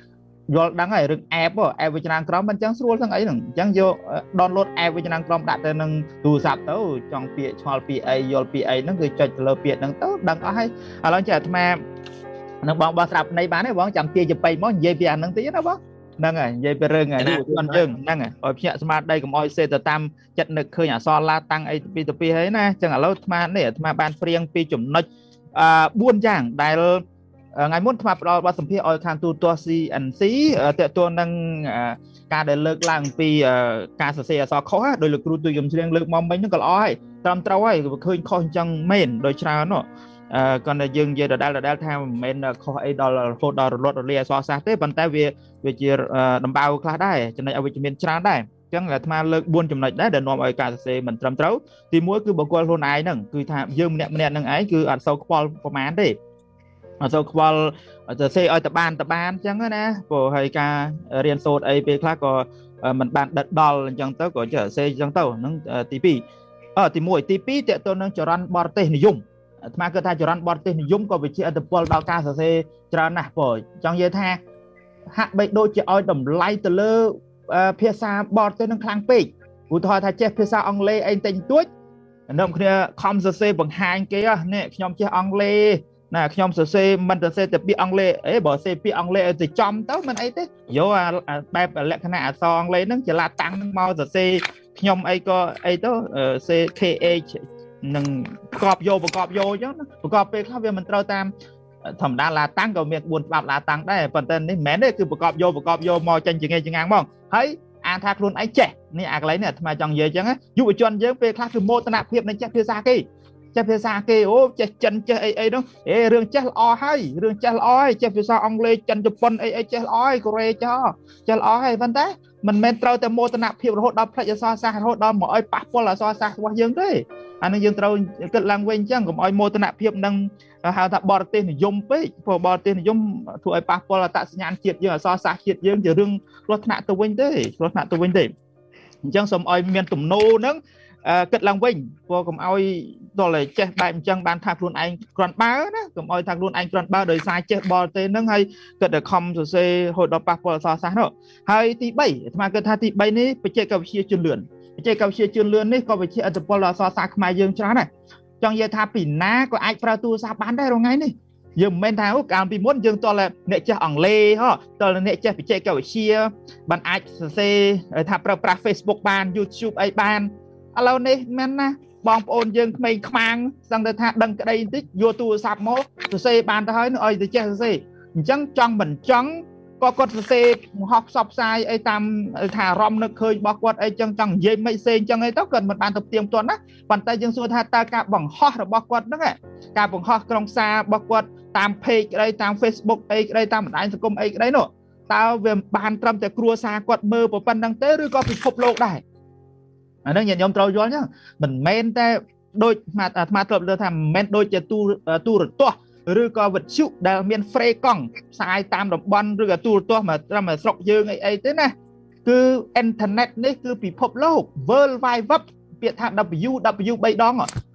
យល់ដឹងហើយរឿង app app វិជ្ជាក្រមមិនចឹងស្រួលទាំងអីហ្នឹងអញ្ចឹងយក download app វិជ្ជាក្រមដាក់ទៅនឹងទូរស័ព្ទទៅចង់ពាក្យឆ្ងល់ពាក្យអីយល់ពាក្យអីហ្នឹងគឺចុចទៅលើពាក្យហ្នឹងទៅដឹងអស់ហើយឥឡូវចេះអាត្មានឹងបងបោះស្រាប់នៃបានទេបងចាំទាយចំបៃមកនិយាយពីអាហ្នឹងតិចណាបងហ្នឹងហើយនិយាយពីរឿងយុវជនយើងហ្នឹងហើយឲ្យភ្ញាក់ស្មារតីកុំឲ្យសេទៅតាមចិត្តនឹកឃើញអសរឡាតាំងអីពីទៅពីហើយណាអញ្ចឹងឥឡូវអាត្មានេះអាត្មាបានព្រៀងពីចំណុចអឺបួនយ៉ាងដែលថ្ងៃមុនអាត្មាផ្ដល់បទសម្ភាសន៍ឲ្យខាងទូទស្សន៍ ซี เอ็น ซี តើតើនឹងការដែលលើកឡើងពីការសរសេរអក្សរខុសដោយលោកគ្រូទូយំជ្រៀងលើកមកមិញហ្នឹងក៏ល្អហើយត្រឹមត្រូវហើយឃើញខុសអញ្ចឹងមែនដោយច្រើននោះអឺគាត់តែយើងនិយាយដដែលដដែលថាមិនមែនខុសអីដល់រហូតដល់រលត់រលាយអក្សរសាស្ត្រទេប៉ុន្តែវាវាជាដំបៅខ្លះដែរចំណុចអវិជ្ជមានច្រើនដែរអញ្ចឹងអាត្មាលើកបួនចំណុចដែរដែលនាំឲ្យការសរសេរមិនត្រឹមត្រូវទីមួយគឺបុគ្គលខ្លួនឯងហ្នឹងគឺថាយើងម្នាក់ម្នាក់ហ្នឹងឯងគឺអត់សូវខ្វល់ប្រមាណទេអត់សូវខ្វល់សរសេរឲ្យតបានតបានអញ្ចឹងណាព្រោះហើយការរៀនសូត្រអីពេលខ្លះក៏មិនបានដិតដល់អញ្ចឹងទៅក៏ចេះសរសេរអញ្ចឹងទៅហ្នឹងទីពីរអឺទីមួយទីពីរតើទៅនឹងចរន្តបរទេសនិយមអាត្មាគិតថាចរន្តបរទេសនិយមក៏វាជាឥទ្ធិពលដល់ការសរសេរច្រើនណាស់ព្រោះចង់និយាយថាហាក់បីដូចជាឲ្យតម្លៃទៅលើភាសាបរទេសនឹងខ្លាំងពេកឧទាហរណ៍ថាចេះភាសាអង់គ្លេសអីតិចតួចនាំគ្នាខំសរសេរបង្ហាញគេនេះខ្ញុំចេះអង់គ្លេសណាខ្ញុំសរសេរមិនសរសេរតែពាក្យអង់គ្លេសអេបើសរសេរពាក្យអង់គ្លេសឲ្យទៅចំទៅមិនអីទេយកអាបែបលក្ខណៈអក្សរអង់គ្លេសហ្នឹងចលាតាំងហ្នឹងមកសរសេរខ្ញុំអីក៏អីទៅសេ ខេ អេច នឹងប្រកបយកប្រកបយកអញ្ចឹងប្រកបពេលខ្លះវាមិនត្រូវតាមធម្មតាឡាតាំងក៏មានក្បួនច្បាប់ឡាតាំងដែរប៉ុន្តែនេះមិនមែនទេគឺប្រកបយកប្រកបយកមកចេញចង្អេចចង្អាងមកហើយអានថាខ្លួនឯងចេះនេះអាកន្លែងនេះអាត្មាចង់និយាយអញ្ចឹងយុវជនយើងពេលខ្លះគឺមោទនភាពនឹងចេះភាសាគេចេះភាសាគេអូចេះចិនចេះអីអីនោះអេរឿងចេះល្អហើយរឿងចេះល្អហើយចេះភាសាអង់គ្លេសចិនជប៉ុនអីអីចេះល្អហើយកូរ៉េចេះចេះល្អហើយប៉ុន្តែមិនមែនត្រូវតែមោទនភាពរហូតដល់ផ្លិចអក្សរសាស្ត្ររហូតដល់មកឲ្យប៉ះពាល់អក្សរសាស្ត្ររបស់យើងទេអានឹងយើងត្រូវគិតឡើងវិញអញ្ចឹងកុំឲ្យមោទនភាពនឹងហៅថាបរទេសនិយមពេកព្រោះបរទេសនិយមធ្វើឲ្យប៉ះពាល់អត្តសញ្ញាណជាតិយើងអក្សរសាស្ត្រជាតិយើងជារឿងគ្រោះថ្នាក់ទៅវិញទេគ្រោះថ្នាក់ទៅវិញទេអញ្ចឹងសូមឲ្យមានទំនោរហ្នឹងគិតឡើងវិញព្រោះកុំឲ្យដល់តែចេះបែបអញ្ចឹងបានថាខ្លួនឯងគ្រាន់បើណាកុំឲ្យថាខ្លួនឯងគ្រាន់បើដោយសារចេះបរទេសហ្នឹងហើយគិតតែខំសរសេររហូតដល់ប៉ះពាល់អក្សរសាស្ត្រនោះហើយទីបីអាត្មាគិតថាទីបីនេះបច្ចេកវិទ្យាជឿនលឿនបច្ចេកវិទ្យាជឿនលឿននេះក៏វាជាឥទ្ធិពលដល់អក្សរសាស្ត្រខ្មែរយើងច្រើនដែរចង់និយាយថាពីណាក៏អាចប្រើទូរស័ព្ទបានដែររងថ្ងៃនេះយើងមិនមែនថាអូកាលពីមុនយើងតលអ្នកចេះអង់គ្លេសហ៎តលអ្នកចេះបច្ចេកវិទ្យាបានអាចសរសេរថាប្រើប្រាស់ Facebook បាន YouTube អីបានឥឡូវនេះមែនណាបងប្អូនយើងក្មេងខ្មាំងសឹងទៅថាដឹងក្តីបន្តិចយកទូរស័ព្ទមកសរសេរបានទៅហើយនឹងឲ្យទៅចេះសរសេរអញ្ចឹងចង់មិនចង់ក៏គាត់សរសេរបង្ហោះផ្សព្វផ្សាយអីតាមថាអារម្មណ៍នឹកឃើញរបស់គាត់អីចឹងចង់និយាយមិនសេអញ្ចឹងអីទៅគាត់មិនបានទៅផ្ទៀងផ្ទាត់ណាប៉ុន្តែយើងសួរថាតើការបង្ហោះរបស់គាត់ហ្នឹងការបង្ហោះក្រុងសាររបស់គាត់តាម page ក្តីតាម Facebook អីក្តីតាមបណ្ដាញសង្គមអីក្តីនោះតើវាបានត្រឹមតែគ្រួសារគាត់មើលប៉ុណ្្នឹងទេឬក៏ពិភពលោកដែរអានឹងញាតិញោមត្រូវយល់ចឹងមិនមែនតែដូចអាត្មាធ្លាប់លើថាមិនមែនដូចជាទូទូរទស្សន៍ឬក៏វិទ្យុដែលមានហ្វ្រេកង់ផ្សាយតាមតំបន់ឬក៏ទូរទស្សន៍មកត្រឹមតែស្រុកយើងអីអីទេណាគឺអ៊ីនធឺណិតនេះគឺពិភពលោក World Wide Web ពាក្យថា W W បីដង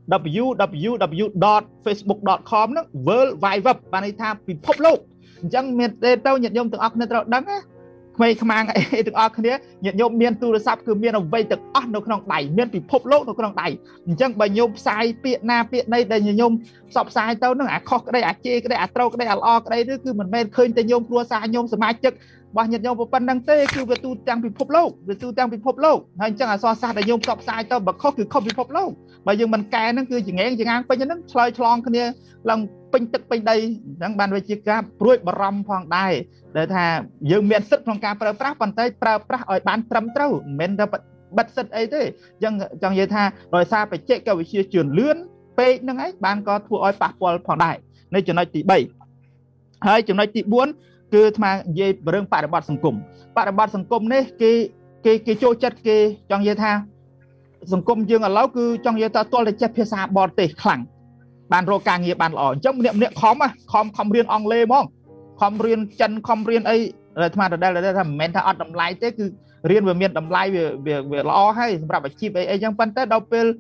W W W ដត facebook ដត com ហ្នឹង World Wide Web បានន័យថាពិភពលោកអញ្ចឹងមានទេទៅញាតិញោមទាំងអស់គ្នាត្រូវដឹងណាក្មេងខ្មាំងអីទាំងអស់គ្នាញាតិញោមមានទូរស័ព្ទគឺមានអ្វីទាំងអស់នៅក្នុងដៃមានពិភពលោកនៅក្នុងដៃអញ្ចឹងបើញោមផ្សាយពាក្យណាពាក្យណីដែលញោមផ្សព្វផ្សាយទៅនឹងអាខុសក្តីអាជេរក្តីអាត្រូវក្តីអាល្អក្តីឬគឺមិនមែនឃើញតែញោមគ្រួសារញោមសមាជិករបស់ញាតិញោមប៉ុណ្្នឹងទេគឺវាទូទាំងពិភពលោកវាទូទាំងពិភពលោកហើយអញ្ចឹងអក្សរសាស្ត្រដែលញោមផ្សព្វផ្សាយទៅបើខុសគឺខុសពិភពលោកបើយើងមិនកែហ្នឹងគឺចង្អេងចង្អាងពេញហ្នឹងឆ្លើយឆ្លងគ្នាឡើងពេញទឹកពេញដីអញ្ចឹងបានវាជាការព្រួយបារម្ភផងដែរដែលថាយើងមានសិទ្ធិក្នុងការប្រើប្រាស់ប៉ុន្តែប្រើប្រាស់ឲ្យបានត្រឹមត្រូវមិនមែនតែបិទសិទ្ធិអីទេអញ្ចឹងចង់និយាយថាដោយសារបច្ចេកវិទ្យាជឿនលឿនពេកហ្នឹងឯងបានក៏ធ្វើឲ្យប៉ះពាល់ផងដែរនៅចំណុចទីបីហើយចំណុចទីបួនគឺអាត្មានិយាយរឿងបរិបទសង្គមបរិបទសង្គមនេះគេគេគេចូលចិត្តគេចង់និយាយថាសង្គមយើងឥឡូវគឺចង់និយាយថាទាល់តែចេះភាសាបរទេសខ្លាំងបានរកការងារបានល្អអញ្ចឹងម្នាក់ម្នាក់ខំខំខំរៀនអង់គ្លេសហ្មងខំរៀនចិនខំរៀនអីអាត្មាដដែលៗថាមិនមែនថាអត់តម្លៃទេគឺរៀនវាមានតម្លៃវាវាល្អហើយសម្រាប់អាជីពអីអីចឹងប៉ុន្តែដល់ពេល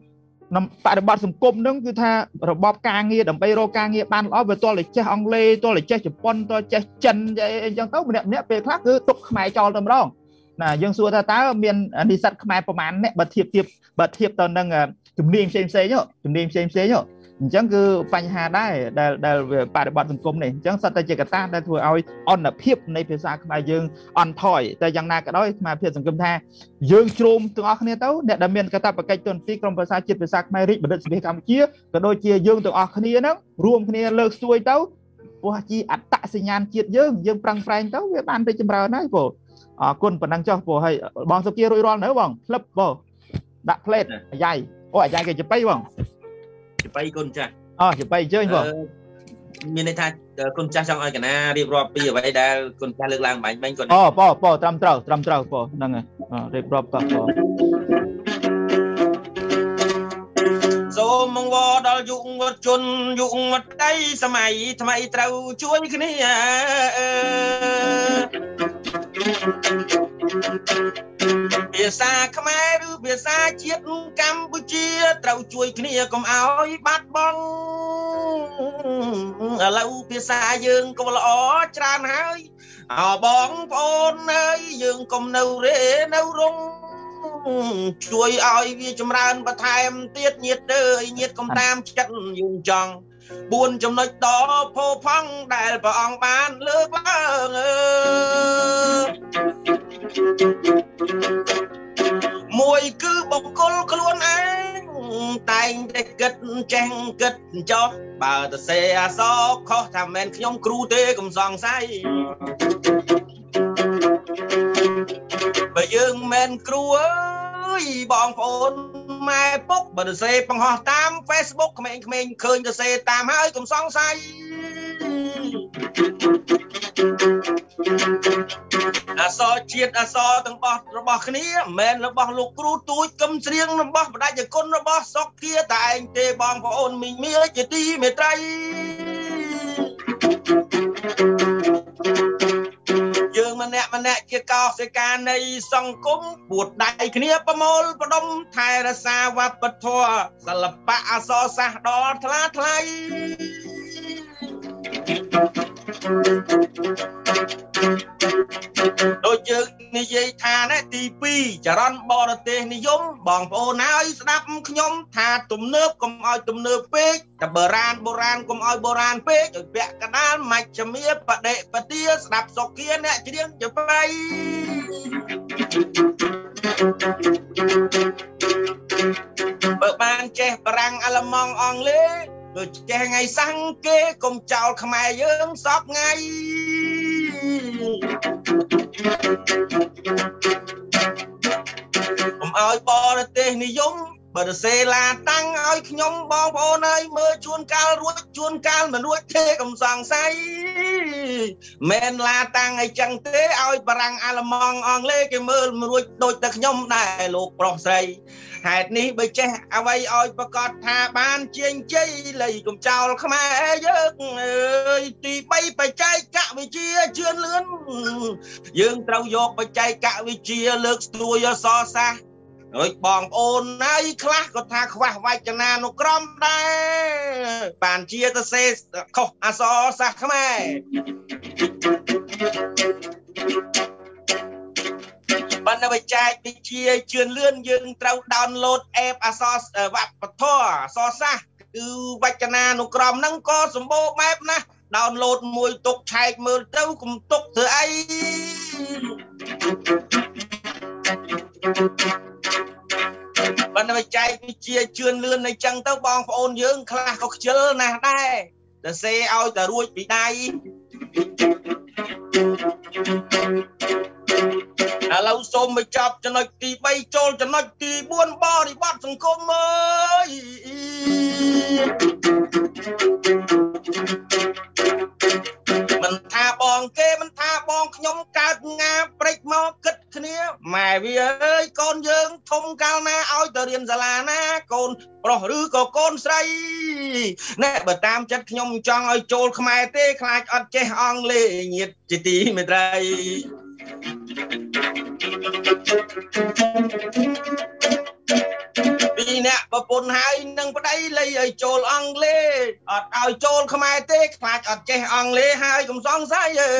បរិបទសង្គមហ្នឹងគឺថារបបការងារដើម្បីរកការងារបានល្អវាទល់តែចេះអង់គ្លេសទល់តែចេះជប៉ុនទល់ចេះចិនអីចឹងទៅម្នាក់ម្នាក់ពេលខ្លះគឺទុកខ្មែរចោលតែម្ដងណាយើងសួរថាតើមាននិស្សិតខ្មែរប្រមាណអ្នកបើធៀបធៀបបើធៀបទៅនឹងជំនាញផ្សេងផ្សេងជំនាញផ្សេងផ្សេងអញ្ចឹងគឺបញ្ហាដែរដែលដែលបរិបទសង្គមនេះអញ្ចឹងសត្វតែជាកត្តាដែលធ្វើឲ្យអន្តភាពនៃភាសាខ្មែរយើងអន់ថយតែយ៉ាងណាក៏ដោយស្មារតីសង្គមថាយើងជ្រុំទាំងអស់គ្នាទៅអ្នកដែលមានកាតព្វកិច្ចទុនទីក្រមភាសាជាតិភាសាខ្មែររាជបណ្ឌិតសភាកម្ពុជាក៏ដូចជាយើងទាំងអស់គ្នាហ្នឹងរួមគ្នាលើកស្ទួយទៅព្រោះជាអត្តសញ្ញាណជាតិយើងយើងប្រឹងប្រែងទៅវាបានទៅចម្រើនហើយបងអរគុណប៉ុណ្ណឹងចុះព្រោះឲ្យបងសុភារួចរាល់នៅបងផ្លឹបបងដាក់ផ្លេតអាយ៉ៃអូអាយ៉ៃគេចបៃបងចបៃគុណចាស់អូចបៃអញ្ជើញបងមានន័យថាគុណចាស់ចង់ឲ្យកណារៀបរាប់ពីអ្វីដែលគុណចាស់លើកឡើងបាញ់មិញគុណអូបងបងត្រឹមត្រូវត្រឹមត្រូវបងហ្នឹងហើយរៀបរាប់តោះបងសូមមង្វដល់យុវជនយុវតីសម័យថ្មីត្រូវជួយគ្នាភាសាខ្មែរឬភាសាជាតិកម្ពុជាត្រូវជួយគ្នាកុំឲ្យបាត់បង់ឥឡូវភាសាយើងក៏ល្អច្រើនហើយអើបងប្អូនអើយយើងកុំនៅរេនៅរងជួយឲ្យវាចម្រើនបន្ថែមទៀតញាតិអើយញាតិកុំតាមចិត្តយើងចង់បួនចំណុចតផោផង់ដែលព្រះអង្គបានលើកឡើងអើមួយគឺបង្គោលខ្លួនឯងតែងតែគិតចេះគិតចោះបើតសេអសខុសថាមិនខ្ញុំគ្រូទេកុំសង្ស័យបើយើងមិនគ្រូអើយបងប្អូនម៉ែពុកបើតសេបង្ហោះតាម Facebook ក្មេងៗឃើញតសេតាមហើយកុំសង្ស័យអសរជាតិអសរទាំងបោះរបស់គ្នាមិនមែនរបស់លោកគ្រូទូចកឹមស្រៀងរបស់បដិជគុណរបស់សុខាតែឯងទេបងប្អូនមីងមាជាទីមេត្រីយើងម្នាក់ម្នាក់ជាកោសិកានៃសង្គមពួតដៃគ្នាប្រមូលផ្ដុំថែរក្សាវប្បធម៌សិល្បៈអក្សរសាស្ត្រដ៏ថ្លាថ្លៃដូចយើងនិយាយថាណែទីពីរចរន្តបរទេសនិយមបងប្អូនហើយស្ដាប់ខ្ញុំថាទំនើបកុំឲ្យទំនើបពេកតែបុរាណបុរាណកុំឲ្យបុរាណពេកឲ្យពាក់កណ្ដាលមជ្ឈមាបដិបទាស្ដាប់សុខាអ្នកច្រៀងចបៃបើបានចេះបារាំងអាល្លឺម៉ង់អង់គ្លេសដូចចេះថ្ងៃសាំងគេកុំចោលខ្មែរយើងសពថ្ងៃកុំឲ្យបរទេសនិយមបើទៅសេឡាតាំងឲ្យខ្ញុំបងប្អូនហើយមើលជួនកាលរួចជួនកាលមិនរួចទេកុំសង្ស័យមិនឡាតាំងអីចឹងទេឲ្យបារាំងអាល្លឺម៉ង់អង់គ្លេសគេមើលមិនរួចដូចតែខ្ញុំដែរលោកប្រុសស្រីហេតុនេះបើចេះអ្វីឲ្យប្រកាសថាបានជាងជ័យលៃកុំចោលខ្មែរយើងអើយទីបីបច្ចេកវិទ្យាជឿនលឿនយើងត្រូវយកបច្ចេកវិទ្យាលើកស្ទួយអក្សរសាស្ត្រហើយបងប្អូនហើយខ្លះក៏ថាខ្វះវចនានុក្រមដែរបានជាទៅសេខុសអក្សរសាស្ត្រខ្មែរបណ្ឌបច្ចេកវិទ្យាជឿនលឿនយើងត្រូវ download app អក្សរវប្បធម៌អក្សរសាស្ត្រគឺវចនានុក្រមហ្នឹងក៏សម្បូរបែបណាស់ download មួយទុកឆែកមើលទៅកុំទុកធ្វើអីបណ្ឌបច្ចេកវិទ្យាជឿនលឿនអីចឹងទៅបងប្អូនយើងខ្លះក៏ខ្ជិលណាស់ដែរតែសេឲ្យតែរួចពីដៃឥឡូវសូមបញ្ចប់ចំណុចទីបីចូលចំណុចទីបួនបរិបទសង្គមអើយមិនថាបងគេមិនថាបងខ្ញុំកើតងាព្រិចមកគិតគ្នាម៉ែវាអើយកូនយើងធំកាលណាឲ្យទៅរៀនសាលាណាកូនប្រុសឬក៏កូនស្រីណែបើតាមចិត្តខ្ញុំចង់ឲ្យចូលខ្មែរទេខ្លាចអត់ចេះអង់គ្លេសញាតិជាទីមេត្រីពីអ្នកប្រពន្ធហើយនឹងប្តីលៃឲ្យចូលអង់គ្លេសអត់ឲ្យចូលខ្មែរទេខ្លាចអត់ចេះអង់គ្លេសហើយកុំសង្ស័យអើ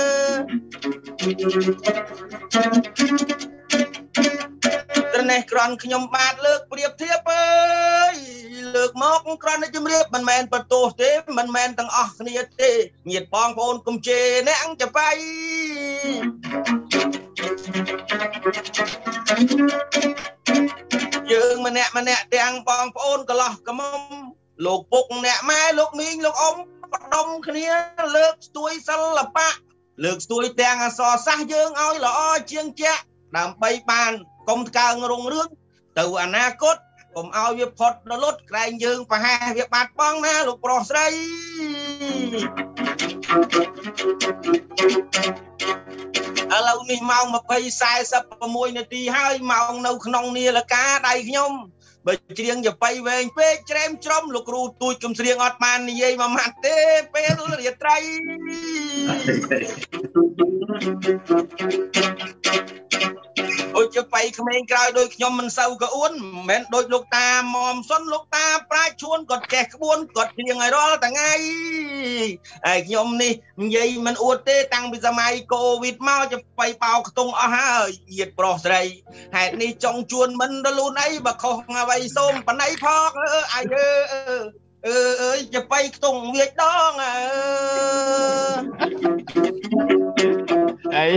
ត្រនេះក្រន់ខ្ញុំបាទលើកប្រៀបធៀបអើយលើកមកក្រន់តែជំរាបមិនមែនបន្ទោសទេមិនមែនទាំងអស់គ្នាទេញាតិបងប្អូនកុំជេរអ្នកចបៃយើងម្នាក់ម្នាក់ទាំងបងប្អូនកន្លោះកមុំលោកពុកអ្នកម៉ែលោកមីងលោកអ៊ំបដុំគ្នាលើកស្ទួយសិល្បៈលើកស្ទួយទាំងអក្សរសាស្ត្រយើងឲ្យល្អជាងជាក់ដើម្បីបានកុំកើងរុងរឿងទៅអនាគតកុំឲ្យវាផុតរលត់ក្រែងយើងប្រហែសវាបាត់បង់ណាលោកប្រុសស្រីឥឡូវនេះម៉ោងยี่สิบ 46នាទីហើយម៉ោងនៅក្នុងនាឡិកាដៃខ្ញុំបើច្រៀងទៅវែងពេកច្រែមច្រំលោកគ្រូទូចកំស្រៀងអត់បាននិយាយមួយម៉ាត់ទេពេលរាត្រីអូចបៃក្មេងក្រោយដូចខ្ញុំមិនសូវក្អួនមិនមែនដូចលោកតាមុំសុនលោកតាប្រាជ្ញឈួនគាត់ចេះក្បួនគាត់ច្រៀងឲ្យរាល់ថ្ងៃហើយខ្ញុំនេះនិយាយមិនអួតទេតាំងពីសម័យកូវីដមកចបៃបោខ្ទង់អស់ហើយញាតិប្រុសស្រីហេតុនេះចង់ជួនមិនរលូនអីបើខុសអ្វីសូមបណៃផងអើអាយអើអឺអើយចបៃខ្ទង់វាចដងអើអី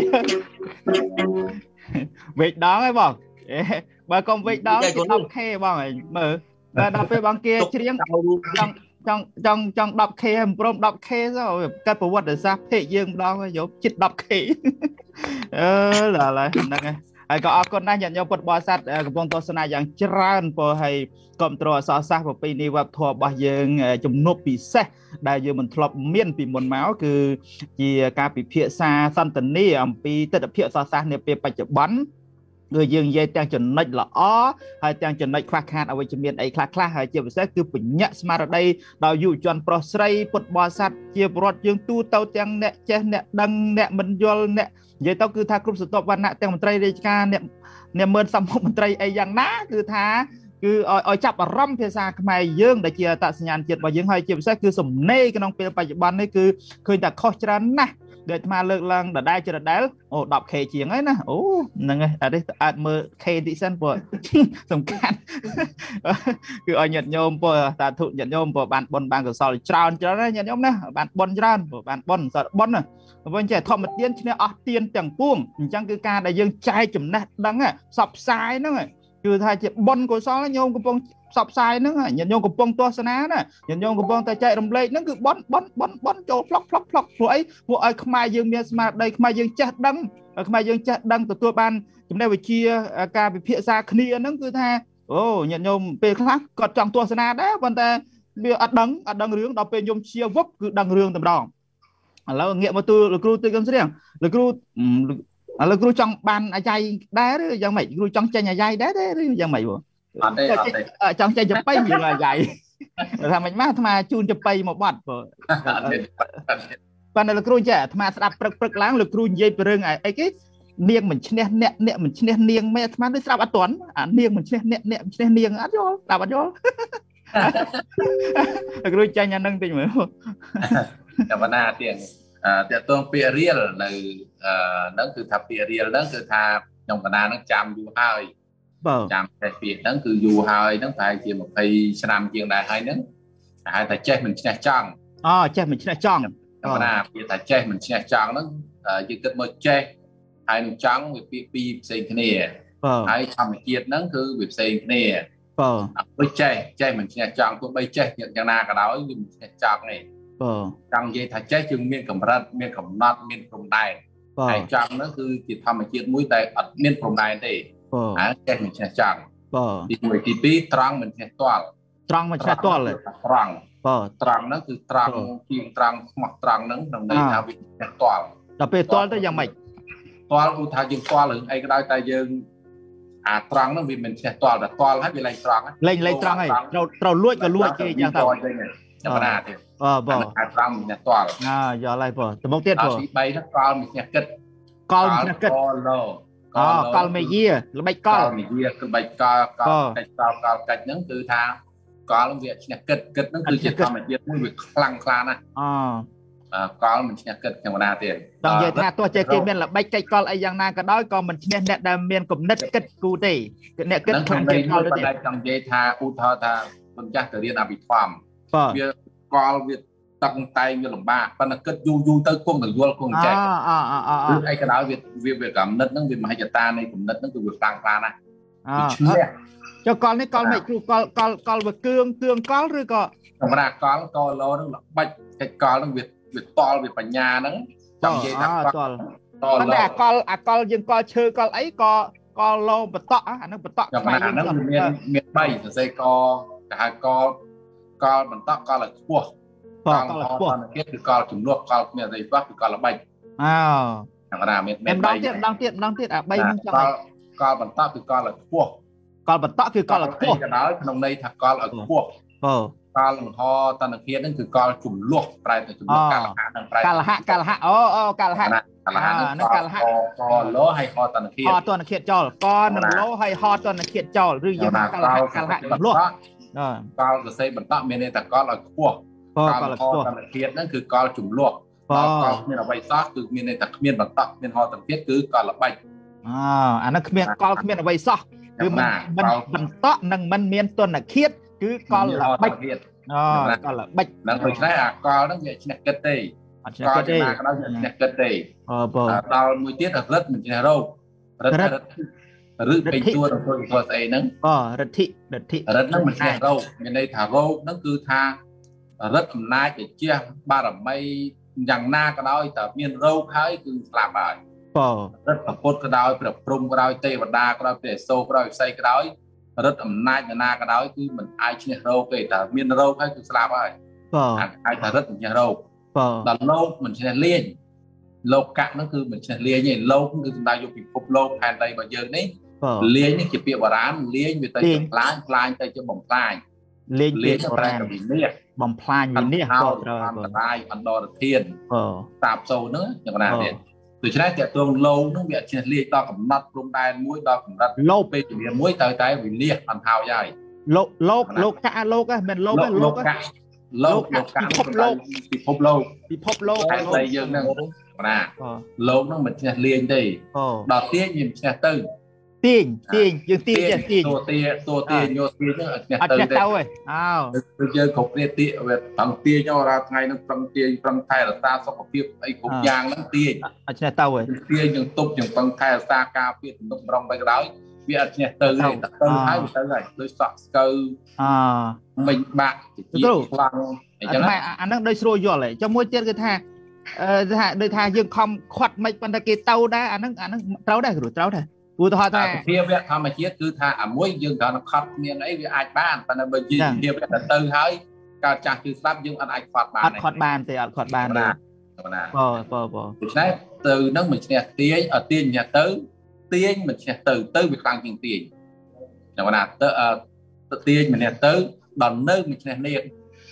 វិចដងហ៎បងបើកុំវិចដងគេ ten K បងមើលតែដល់ពេលបងគេច្រៀងចង់ចង់ចង់ចង់ten K មិនព្រមten K ទៅកាត់ប្រវត្តិសាស្ត្រភេកយើងម្ដងយកជិតten K អឺឡើយហ្នឹងហើយហើយក៏អរគុណណាស់ញាតិញោមពុទ្ធបរិស័ទកំពុងទស្សនាយ៉ាងច្រើនពោលហើយគ្រប់គ្រងអក្សរសាស្ត្រប្រពៃណីវប្បធម៌របស់យើងជំនួបពិសេសដែលយើងមិនធ្លាប់មានពីមុនមកគឺជាការពិភាក្សាសន្ទនាអំពីទស្សនវិជ្ជាអក្សរសាស្ត្រនាពេលបច្ចុប្បន្នគឺយើងនិយាយទាំងចំណុចល្អហើយទាំងចំណុចខ្វះខាតអវិជ្ជមានអីខ្លះខ្លះហើយជាពិសេសគឺបញ្ញាស្មារតីដល់យុវជនប្រុសស្រីពុទ្ធបរិស័ទជាពលរដ្ឋយើងទូទៅទាំងអ្នកចេះអ្នកដឹងអ្នកមិនយល់អ្នកនិយាយទៅគឺថាគ្រប់ស្រទាប់វណ្ណៈទាំងមន្ត្រីរាជការអ្នកអ្នកមើលសម្ពុកមន្ត្រីអីយ៉ាងណាគឺថាគឺឲ្យឲ្យចាប់អារម្មណ៍ភាសាខ្មែរយើងដែលជាអត្តសញ្ញាណជាតិរបស់យើងហើយជាពិសេសគឺសំណេរក្នុងពេលបច្ចុប្បន្ននេះគឺឃើញតែខុសច្រើនណាស់ដែលអាត្មាលើកឡើងដដែលជាដដែលអូten K ជាងហើយណាអូហ្នឹងហើយអត់ទេអាចមើល K តិចសិនព្រោះសំខាន់គឺឲ្យញាតិញោមព្រោះតាធុញាតិញោមព្រោះបានបុណ្យបានកុសលច្រើនច្រើនណាញាតិញោមណាបានបុណ្យច្រើនព្រោះបានបុណ្យសតបុណ្យណាវិញចេះធម្មទានឈ្នះអស់ទានទាំងពួងអញ្ចឹងគឺការដែលយើងចែកចំណេះដឹងផ្សព្វផ្សាយហ្នឹងគឺថាជាបុណ្យកុសលញោមកំពុងផ្សព្វផ្សាយហ្នឹងញាតិញោមកំពុងទស្សនាណាញាតិញោមកំពុងតែចែករំលែកហ្នឹងគឺបុណ្យបុណ្យបុណ្យបុណ្យចូលផ្លុកផ្លុកផ្លុកព្រោះអីពួកឲ្យខ្មែរយើងមានស្មារតីខ្មែរយើងចេះដឹងខ្មែរយើងចេះដឹងទទួលបានចំណេះវិជ្ជាការពិភាក្សាគ្នាហ្នឹងគឺថាអូញាតិញោមពេលខ្លះគាត់ចង់ទស្សនាដែរប៉ុន្តែវាអត់ដឹងអត់ដឹងរឿងដល់ពេលញោមជាវឹបគឺដឹងរឿងតែម្ដងឥឡូវងាកមកទូលោកគ្រូទីកំស្រៀងលោកគ្រូឥឡូវគ្រូចង់បានអាយ៉ៃដែរឬយ៉ាងម៉េចគ្រូចង់ចេញអាយ៉ៃដែរទេឬយ៉ាងម៉េចបងអត់ទេអត់ទេចង់ចេញចបៃយើងអាយ៉ៃថាម៉េចមកអាត្មាជូនចបៃមកបាត់បងប៉ុន្តែលោកគ្រូចេះអាត្មាស្ដាប់ព្រឹកព្រឹកឡើងលោកគ្រូនិយាយពីរឿងអីគេនាងមិនឈ្នះអ្នកអ្នកមិនឈ្នះនាងមែនអាត្មាដូចស្ដាប់អត់ទាន់អានាងមិនឈ្នះអ្នកអ្នកមិនឈ្នះនាងអត់យល់ស្ដាប់អត់យល់លោកគ្រូចាញ់អានឹងតិចមើលតែបណ្ណាទៀតតើតើពាក្យរៀលនៅហ្នឹងគឺថាពាក្យរៀលហ្នឹងគឺថាក្នុងកណ្ដាលហ្នឹងចាំយូរហើយចាំតែពាក្យហ្នឹងគឺយូរហើយហ្នឹងប្រហែលជា20ឆ្នាំជាងដែរហើយហ្នឹងគេហៅថាចេះមិនឈ្នះចង់អូចេះមិនឈ្នះចង់ធម្មតាពាក្យថាចេះមិនឈ្នះចង់ហ្នឹងយើងគិតមកចេះហើយនឹងចង់វាពាក្យពីរផ្សេងគ្នាហើយធម្មជាតិហ្នឹងគឺវាផ្សេងគ្នាបាទដូចចេះចេះមិនឈ្នះចង់ទោះបីចេះយ៉ាងណាក៏ដោយវាមិនឈ្នះចង់ទេបាទចង់និយាយថាចេះយើងមានកម្រិតមានកំណត់មានព្រំដែនហើយចង់ហ្នឹងគឺជាធម្មជាតិមួយតែអត់មានព្រំដែនទេហើយចេះមិនឈ្នះចង់បាទទីមួយទីពីរត្រង់មិនឈ្នះទាល់ត្រង់មិនឈ្នះទាល់ត្រង់បាទត្រង់ហ្នឹងគឺត្រង់ជាងត្រង់ស្មោះត្រង់ហ្នឹងក្នុងន័យថាវាឈ្នះទាល់ដល់ពេលទាល់ទៅយ៉ាងម៉េចទាល់ឧទាហរណ៍យើងទាល់រឿងអីក៏ដោយតែយើងអាត្រង់ហ្នឹងវាមិនឈ្នះទាល់តែទាល់ហើយវាលែងត្រង់លែងលែងត្រង់ហើយត្រូវត្រូវលួចក៏លួចគេយ៉ាងទៅចាំណាទៀតអឺបងអាត្រង់មិនឈ្នះទាល់ណាយល់ហើយបងត្បូងទៀតបងទីបីហ្នឹងកលមិនឈ្នះគិតកលមិនឈ្នះគិតកលឡ Ờ, con mày dìa, là bạch con. Con mày dìa, cứ bạch con, con cách con, con cách nâng từ thang. Con là việc này kịch, kịch nâng từ chuyện con mày dìa, mùi việc khăn khăn á. Ờ. Con mình này kịch chẳng có đa tiền. Đồng dây thà tôi chơi kê miên là bạch cách con ấy dạng nào cả đói, con mình này nét đàm miên cũng nít kịch cụ tỷ. Nét kịch khăn kịch con đó tiền. Đồng dây thà, ưu thơ thà, con chắc từ điên à bị thoàm. Việc con việc tăng tay như lòng ba và nó kết du du tới quân được vô quân chạy à ai cái đó việc việc việc cảm nứt nó việc mà hay chặt ta này cũng nứt nó từ việc tăng ra này cho con đấy con mày con con con việc cương cương có rồi có còn mà có con lo nó bạch cái con nó việc việc to việc bản nhà nó trong vậy đó to to là con à con nhưng con chơi con ấy con con lo bật tọ à nó bật tọ mày nó miền miền bay từ dây co cả con con bật tọ con là cua con là con là kết từ con chủng luộc con miền tây bắc từ con là bay à thằng nào miền miền đang tiết đang tiết đang tiết à bay mình cho con bật tọ từ con là cua con bật tọ từ con là cua cái đó trong đây thằng con là cua con là ho tan là kia nên từ con chủng luộc trái từ chủng luộc cả là hạ cả là hạ cả là hạ ô ô cả là hạ cả là hạ nó cả là hạ con lỗ hay ho tan là kia ho tan là kia cho con lỗ hay ho tan là kia cho rồi giờ cả là hạ cả là hạ chủng luộc con là xây bật tọ miền đây thằng con là cua con là ho tan là kiaนั่นคือcon chủng luộc con miền là bay sót từ miền này thằng miền bật tọ miền ho tan kia cứ con là bay à anh nó miền con miền là bay sótคือมันมันมันเตาะนั่งมันเมียนตัวน่ะเครียดคือก็ละบัดอ๋อก็ละบัดนั่นคือใช่อ่ะก็ต้องอย่างชนะเกตตี้ก็จะมาก็ต้องอย่างชนะเกตตี้เออพอเรามือเตี้ยแต่รถมันชนะเรารถรถรถเป็นตัวตัวตัวเองนั่งอ๋อรถที่รถที่รถนั่งมันชนะเราในในถาเรานั่นคือทางรถอำนาจจะเชี่ยบารมีอย่างหน้าก็ได้แต่เมียนเราให้คือสลาบไปรถประพดก็ได้ปรับปรุงก็ได้เตะบรรดาก็ได้เตะโซ่ก็ได้ใส่ก็ได้รถอำนาจหน้าก็ได้คือมันไอชเนี่ยเราเกิดแต่มีนเราให้คือสลาบไปไอแต่รถมันชเนี่ยเราแต่โลกมันชเนี่ยเลี้ยงโลกกะนั่นคือมันชเนี่ยเลี้ยงเนี่ยโลกคือได้ยกปิดพบโลกแทนใดมาเยอะนี่เลี้ยงนี่เกี่ยวกับร้านเลี้ยงอยู่ใต้จุดล้างปลายใต้จุดบ่มปลายเลี้ยงเลี้ยงกับอะไรกับเนี่ยบ่มปลายอยู่เนี่ยก็เราอันตรายอันดอร์เทียนตาบโซ่เนื้ออย่างนั้นเนี่ยtừฉะนั้นแต่ตัวโลนึกว่าเฉลี่ยต่อกับนัดลงได้มุ้ยต่อกับนัดโลไปจุดเดียวมุ้ยตายตายวิเลียอันเท้าใหญ่โลโลโลกะโลกะเป็นโลกโลกะโลกโลกะพิภพโลกพิภพโลกพิภพโลกใครใจเยอะนั่งนะโลกนั่งมันเฉลี่ยได้ดอกเตี้ยยิ้มเฉลี่ยตื้นตีนตีนยังตีนยังตีนตัวเตี้ยตัวเตี้ยโยเตี้ยเนี่ยเฉลี่ยตื้นได้อ้าวไปเจอขบเนี่ยเตี้ยแบบตั้งเตี้ยย่อราไงนั่งตั้งเตี้ยตั้งไทยหรือตาสกปรกไอ้ขบยางนั่งเตี้ยเฉลี่ยเต้าเลยเตี้ยยังตุบยังตั้งไทยตากาเปียนุ่มรองไปก็ได้เวียเฉลี่ยตื้นเลยตื้นให้ตื้นเลยโดยสักเกอไม่บ้าจีบพลังไอ้เจ้านั่นอันนั้นโดยส่วนย่อเลยจะมวยเตี้ยคือท่าเอ่อท่าโดยท่ายังคอมขวัดไม่ปันตะเกียเต้าได้อันนั้นอันนั้นเต้าได้หรือเต้าได้กูทอดแต่เทียบเนี่ยทำมาเทียบคือท่าอ่ะมวยยังตอนขับเนี่ยไอ้วิอาจบ้านตอนนั้นไปยืนเทียบแต่ตื้อให้การจากคือซับยังอันไอ้ขวัดบ้านขวัดบ้านแต่ขวัดบ้านนะพอพอพอใช่từ nó mình sẽ tiếng ở tiền nhà tứ tiếng mình sẽ từ từ việc tăng tiền tiền chẳng hạn từ tiền mình sẽ tứ đòn nơi mình sẽ niệm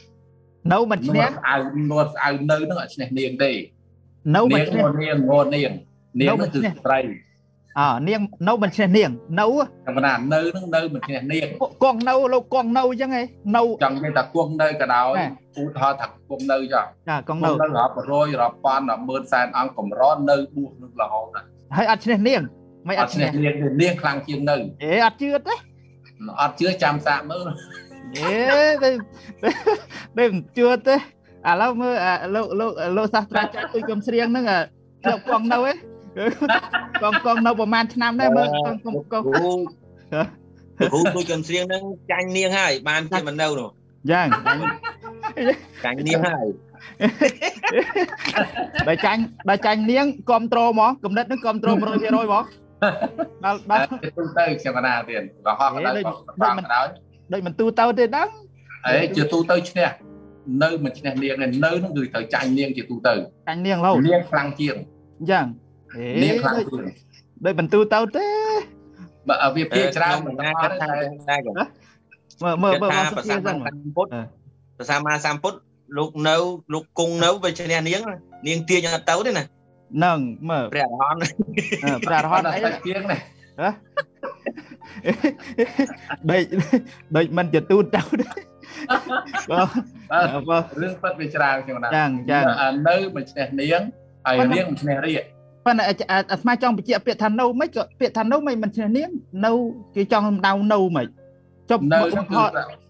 nấu mình sẽ ai nuôi ai nơi nó sẽ niệm đi nấu mình sẽ niệm ngô niệm niệm nó từ tây à niệm nấu mình sẽ niệm nấu chẳng hạn nơi nó nơi mình sẽ niệm con nấu lâu con nấu chứ ngay nấu chẳng cái đặc quân nơi cả đào u thọ thật quân nơi cho à con nấu nó gặp rồi rồi pan là mơn san ăn cầm rón nơi buộc nước là hậu này hay ăn sẽ niệm mấy ăn sẽ niệm niệm khang chiên nơi ế ăn chưa đấy ăn chưa chăm sạm nữa ế đây đây chưa đấy à lâu mơ à lâu lâu lâu sao ra tôi cầm riêng nữa à lâu con nấu ấy con con nấuประมาณnăm đấy mơ con con con hú tôi cầm riêng nó chanh niêng hai ban kia mình đâu rồi giang chanh niêng hai đại chanh đại chanh niêng control mỏ cầm đất nó control rồi kia rồi mỏ đó đó tu tới xem nào tiền và họ đây mình đây mình tu tao thì đó ấy chưa tu tới chứ nè nơi mình nè niêng này nơi nó gửi tới chanh niêng chỉ tu tới chanh niêng lâu niêng khang chiên giang đây mình tu tao thế mà ở Việt Nam ra mình nghe cái thang mở mở mở vào sắp rằng sao mà sam phút lúc nấu lúc cung nấu về trên niêng niêng tia cho tấu thế này nâng mở bè hòn bè hòn ấy là tiếng này đây đây mình chỉ tu trâu đấy rương phát về trà cho chẳng chẳng nơi mình sẽ niếng ai riêng mình sẽ riêng phần này mai trong bị chuyện thằng nâu mấy chuyện thằng nâu mày mình sẽ niếng nâu cái trong đau nâu mày trong nơi họ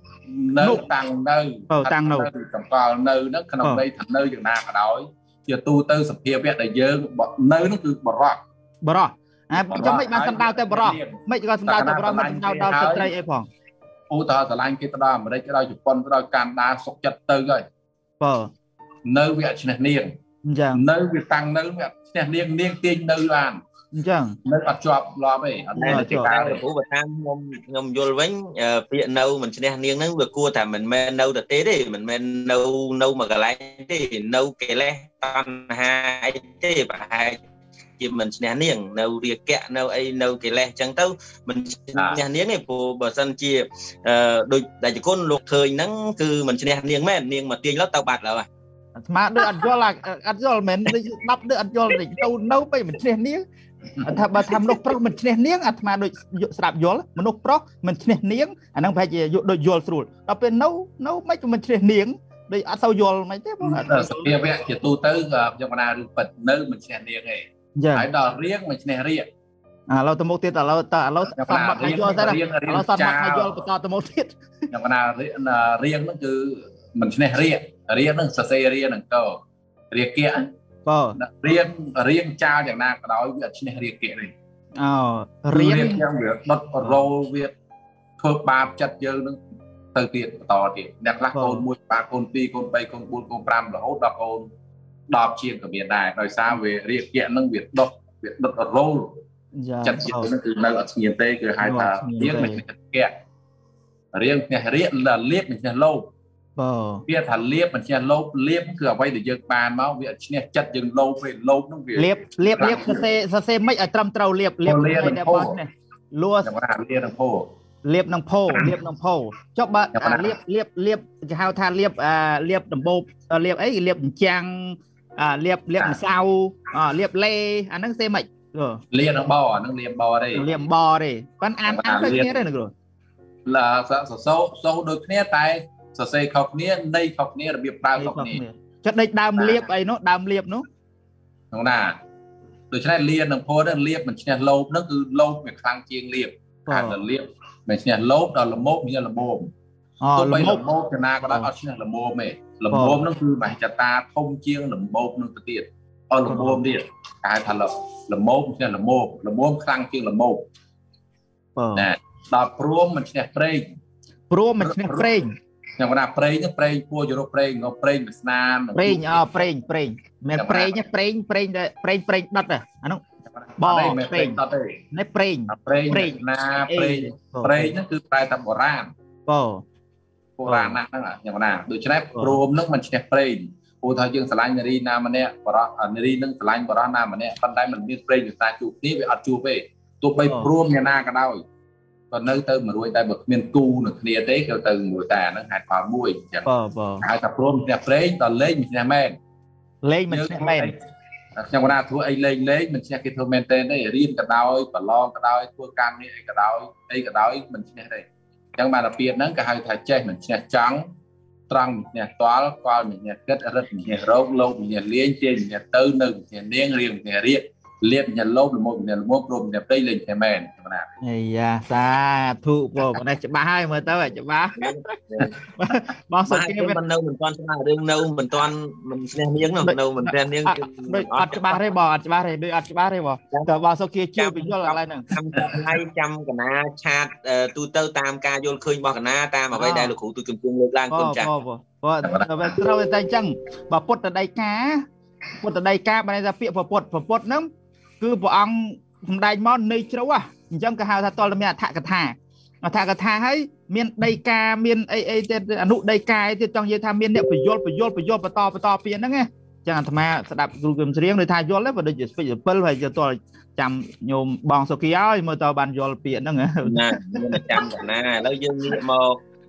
nơi tăng nơi tăng nâu còn nơi nó không đây thằng nơi chừng nào cả đói giờ tu tư sập kia biết là dơ nơi nó cứ bỏ rọt bỏ rọt à cho mấy bạn sầm đào tới bỏ rọt mấy cái sầm đào tới bỏ rọt mình đào đào sập trai ấy phòng ô tao sờ lanh kia tao mà đây cái đào chụp con cái đào can đá sọc chật tư rồi ờ nơi việc này niềng nơi việc tăng nơi việc niềng niềng tiên nơi làm chẳng nơi ở chọp lo về ở đây là cái cái của Việt Nam ngom ngom vô vánh viện nâu mình sẽ niềng nó vừa cua thà mình men nâu được tế đấy mình men nâu nâu mà cái lại thì nâu cái lẽ toàn hai thế và hai chỉ mình sẽ niềng nâu việc kẹ nâu ấy nâu cái lẽ chẳng tao mình nhà niềng này của bờ sân chia đôi đại chỉ con lục thời nắng cứ mình sẽ niềng men niềng mà tiền lót tao bạc rồi mà đưa ăn vô là ăn vô mình đắp đưa ăn vô để tao nấu bây mình sẽ niềngถ้าบ่ทำนก pro มันឈ្នះនាងអាត្មាដូចស្ដាប់យល់មនុស្ស pro មិនឈ្នះនាងអាហ្នឹងប្រហែលជាដូចយល់ស្រួលដល់ពេលនៅនៅមិនមិនឈ្នះនាងដូចអត់សូវយល់មិនទេបងសភាវៈជាទូទៅខ្ញុំកណារឿងពិតនៅមិនឈ្នះនាងទេហើយដល់រៀងមិនឈ្នះរៀងឥឡូវទៅមុខទៀតឥឡូវតើឥឡូវសំបាត់ឲ្យយល់ទៅឥឡូវសំបាត់ឲ្យយល់បន្តទៅមុខទៀតខ្ញុំកណារៀងហ្នឹងគឺមិនឈ្នះរៀងរៀងហ្នឹងសរសេររៀងហ្នឹងទៅរៀងគៀបើរៀងរៀងចោលយ៉ាងណាក៏ដោយវាអត់ឈ្នះរៀងគៀនេះអូរៀងយ៉ាងវាដុតរោវាធ្វើបាបចិត្តយើងនឹងទៅទៀតបន្តទៀតអ្នកខ្លះកូនមួយបាកូនពីរកូនបីកូនបួនកូនប្រាំរហូតដល់កូនដប់ជាងក៏មានដែរដោយសារវារៀងគៀនឹងវាដុតវាដុតរោចិត្តយើងនឹងគឺនៅអត់ស្ងៀមទេគឺហៅថារៀងមិនឈ្នះគៀរៀងឈ្នះរៀងលៀបមិនឈ្នះលោភបើវាថាលៀបមិនឈ្នះលោភលៀបគឺអ្វីដែលយើងបានមកវាឈ្នះចិត្តយើងលោភពេលលោភហ្នឹងវាលៀបលៀបលៀបសរសេរសរសេរមិនឲ្យត្រឹមត្រូវលៀបលៀបមិនដែលបោះនេះលួសសម្រាប់លៀបនឹងពោលៀបនឹងពោលៀបនឹងពោចុះបើលៀបលៀបលៀបគេហៅថាលៀបលៀបដំបូបលៀបអីលៀបចាំងលៀបលៀបម្សៅលៀបលេអាហ្នឹងសេមិនលៀបនឹងបអាហ្នឹងលៀបបទេលៀបបទេប៉ិនអានអានដូចគ្នាទេណាគ្រូឡាសសូសូដូចគ្នាតែសរសេរខុសគ្នានៃខុសគ្នារបៀបប្រើខុសគ្នាចិត្តដេកដើមលៀបអីនោះដើមលៀបនោះហ្នឹងណាដូច្នេះលៀបនឹងពោហ្នឹងលៀបមិនឈ្នះលោភហ្នឹងគឺលោភវាខ្លាំងជាងលៀបហៅថាលៀបមិនឈ្នះលោភដល់លមោបមានលមោបអូលមោបលមោបចំណាក៏ដល់អត់ឈ្នះលមោបទេលមោបហ្នឹងគឺមហិច្ឆតាធំជាងលមោបនឹងទៅទៀតអត់លមោបទៀតហៅថាលមោបឈ្នះលមោបលមោបខ្លាំងជាងលមោបណាដល់ព្រមមិនឈ្នះប្រេងព្រមមិនឈ្នះប្រេងខ្ញុំថាប្រេងហ្នឹងប្រេងពួរយុរប្រេងងប្រេងវាស្នាមប្រេងអប្រេងប្រេងមិនប្រេងប្រេងប្រេងប្រេងប្រេងដុតអានោះបប្រេងដុតទេនេះប្រេងប្រេងប្រេងណាប្រេងប្រេងហ្នឹងគឺប្រែថាបុរាណបបុរាណណាស់ហ្នឹងខ្ញុំថាដូច្នេះព្រមហ្នឹងមិនឈ្នះប្រេងព្រោះថាយើងឆ្លាញ់នារីណាម្នាក់បរោះនារីហ្នឹងឆ្លាញ់បរោះណាម្នាក់ប៉ុន្តែមិនមានប្រេងវិសាជួបគ្នាវាអត់ជួបទេទោះបីព្រមយ៉ាងណាក៏ដោយក៏នៅទៅមួយរួយតែបើគ្មានគូនឹងគ្នាទេក៏ទៅមួយតែហ្នឹងហេតុផលមួយអញ្ចឹងបាទហៅថាព្រមតែប្រេងដល់លេងមិនឈ្នះមែនលេងមិនឈ្នះមែនខ្ញុំគាត់ថាធ្វើអីលេងលេងមិនឈ្នះគេធ្វើមែនទេរៀនក៏ដោយប្រឡងក៏ដោយធ្វើការងារអីក៏ដោយអីក៏ដោយមិនឈ្នះទេអញ្ចឹងបាទពាក្យហ្នឹងក៏ហៅថាចេះមិនឈ្នះចង់ត្រង់មិនឈ្នះតល់កលមិនឈ្នះគិតរឹតមិនឈ្នះរោគលោកមិនឈ្នះលេងជេរមិនឈ្នះទៅនៅមិនឈ្នះនាងរៀងមិនឈ្នះរៀកលៀបញ៉ាលោបលមោបញ៉ាលមោបព្រមញ៉ាព្រៃលេងតែមែនខ្ញុំណាអាយ៉ាសាធុបងនេះច្បាស់ហើយមើលទៅច្បាស់បងសុខគេមិននៅមិនទាន់ច្បាស់រឿងនៅមិនទាន់មិនឈ្នះនាងនោះនៅមិនព្រះនាងដូចអត់ច្បាស់ទេបងអត់ច្បាស់ទេដូចអត់ច្បាស់ទេបងតើបងសុខគេជឿបញ្យល់កន្លែងហ្នឹងចាំថ្ងៃចាំកណាឆាតទូទៅតាមការយល់ឃើញរបស់កណាតាមអ្វីដែលលោកគ្រូទូជំពងលើកឡើងគុណចាស់បងបងតែត្រូវតែអញ្ចឹងបើពុទ្ធដីកាពុទ្ធដីកាបានថាពាក្យពុទ្ធពុទ្ធហ្នឹងគឺព្រះអង្គសម្ដែងមកនៃជ្រៅអញ្ចឹងគេហៅថាតលមានអដ្ឋកថាអដ្ឋកថាហើយមានដីកាមានអីអីទៀតអនុដីកាទៀតចង់និយាយថាមានអ្នកបញ្យលបញ្យលបញ្យលបន្តបន្តពីហ្នឹងណាអញ្ចឹងអាត្មាស្ដាប់គ្រូគឹមច្រៀងដូចថាយល់ទេបើដូចជាស្ពេចសិលហើយទៅតចាំញោមបងសុគីឲ្យមើលតើបានយល់ពាក្យហ្នឹងណាមានចាំកណាឥឡូវយើងងាកមក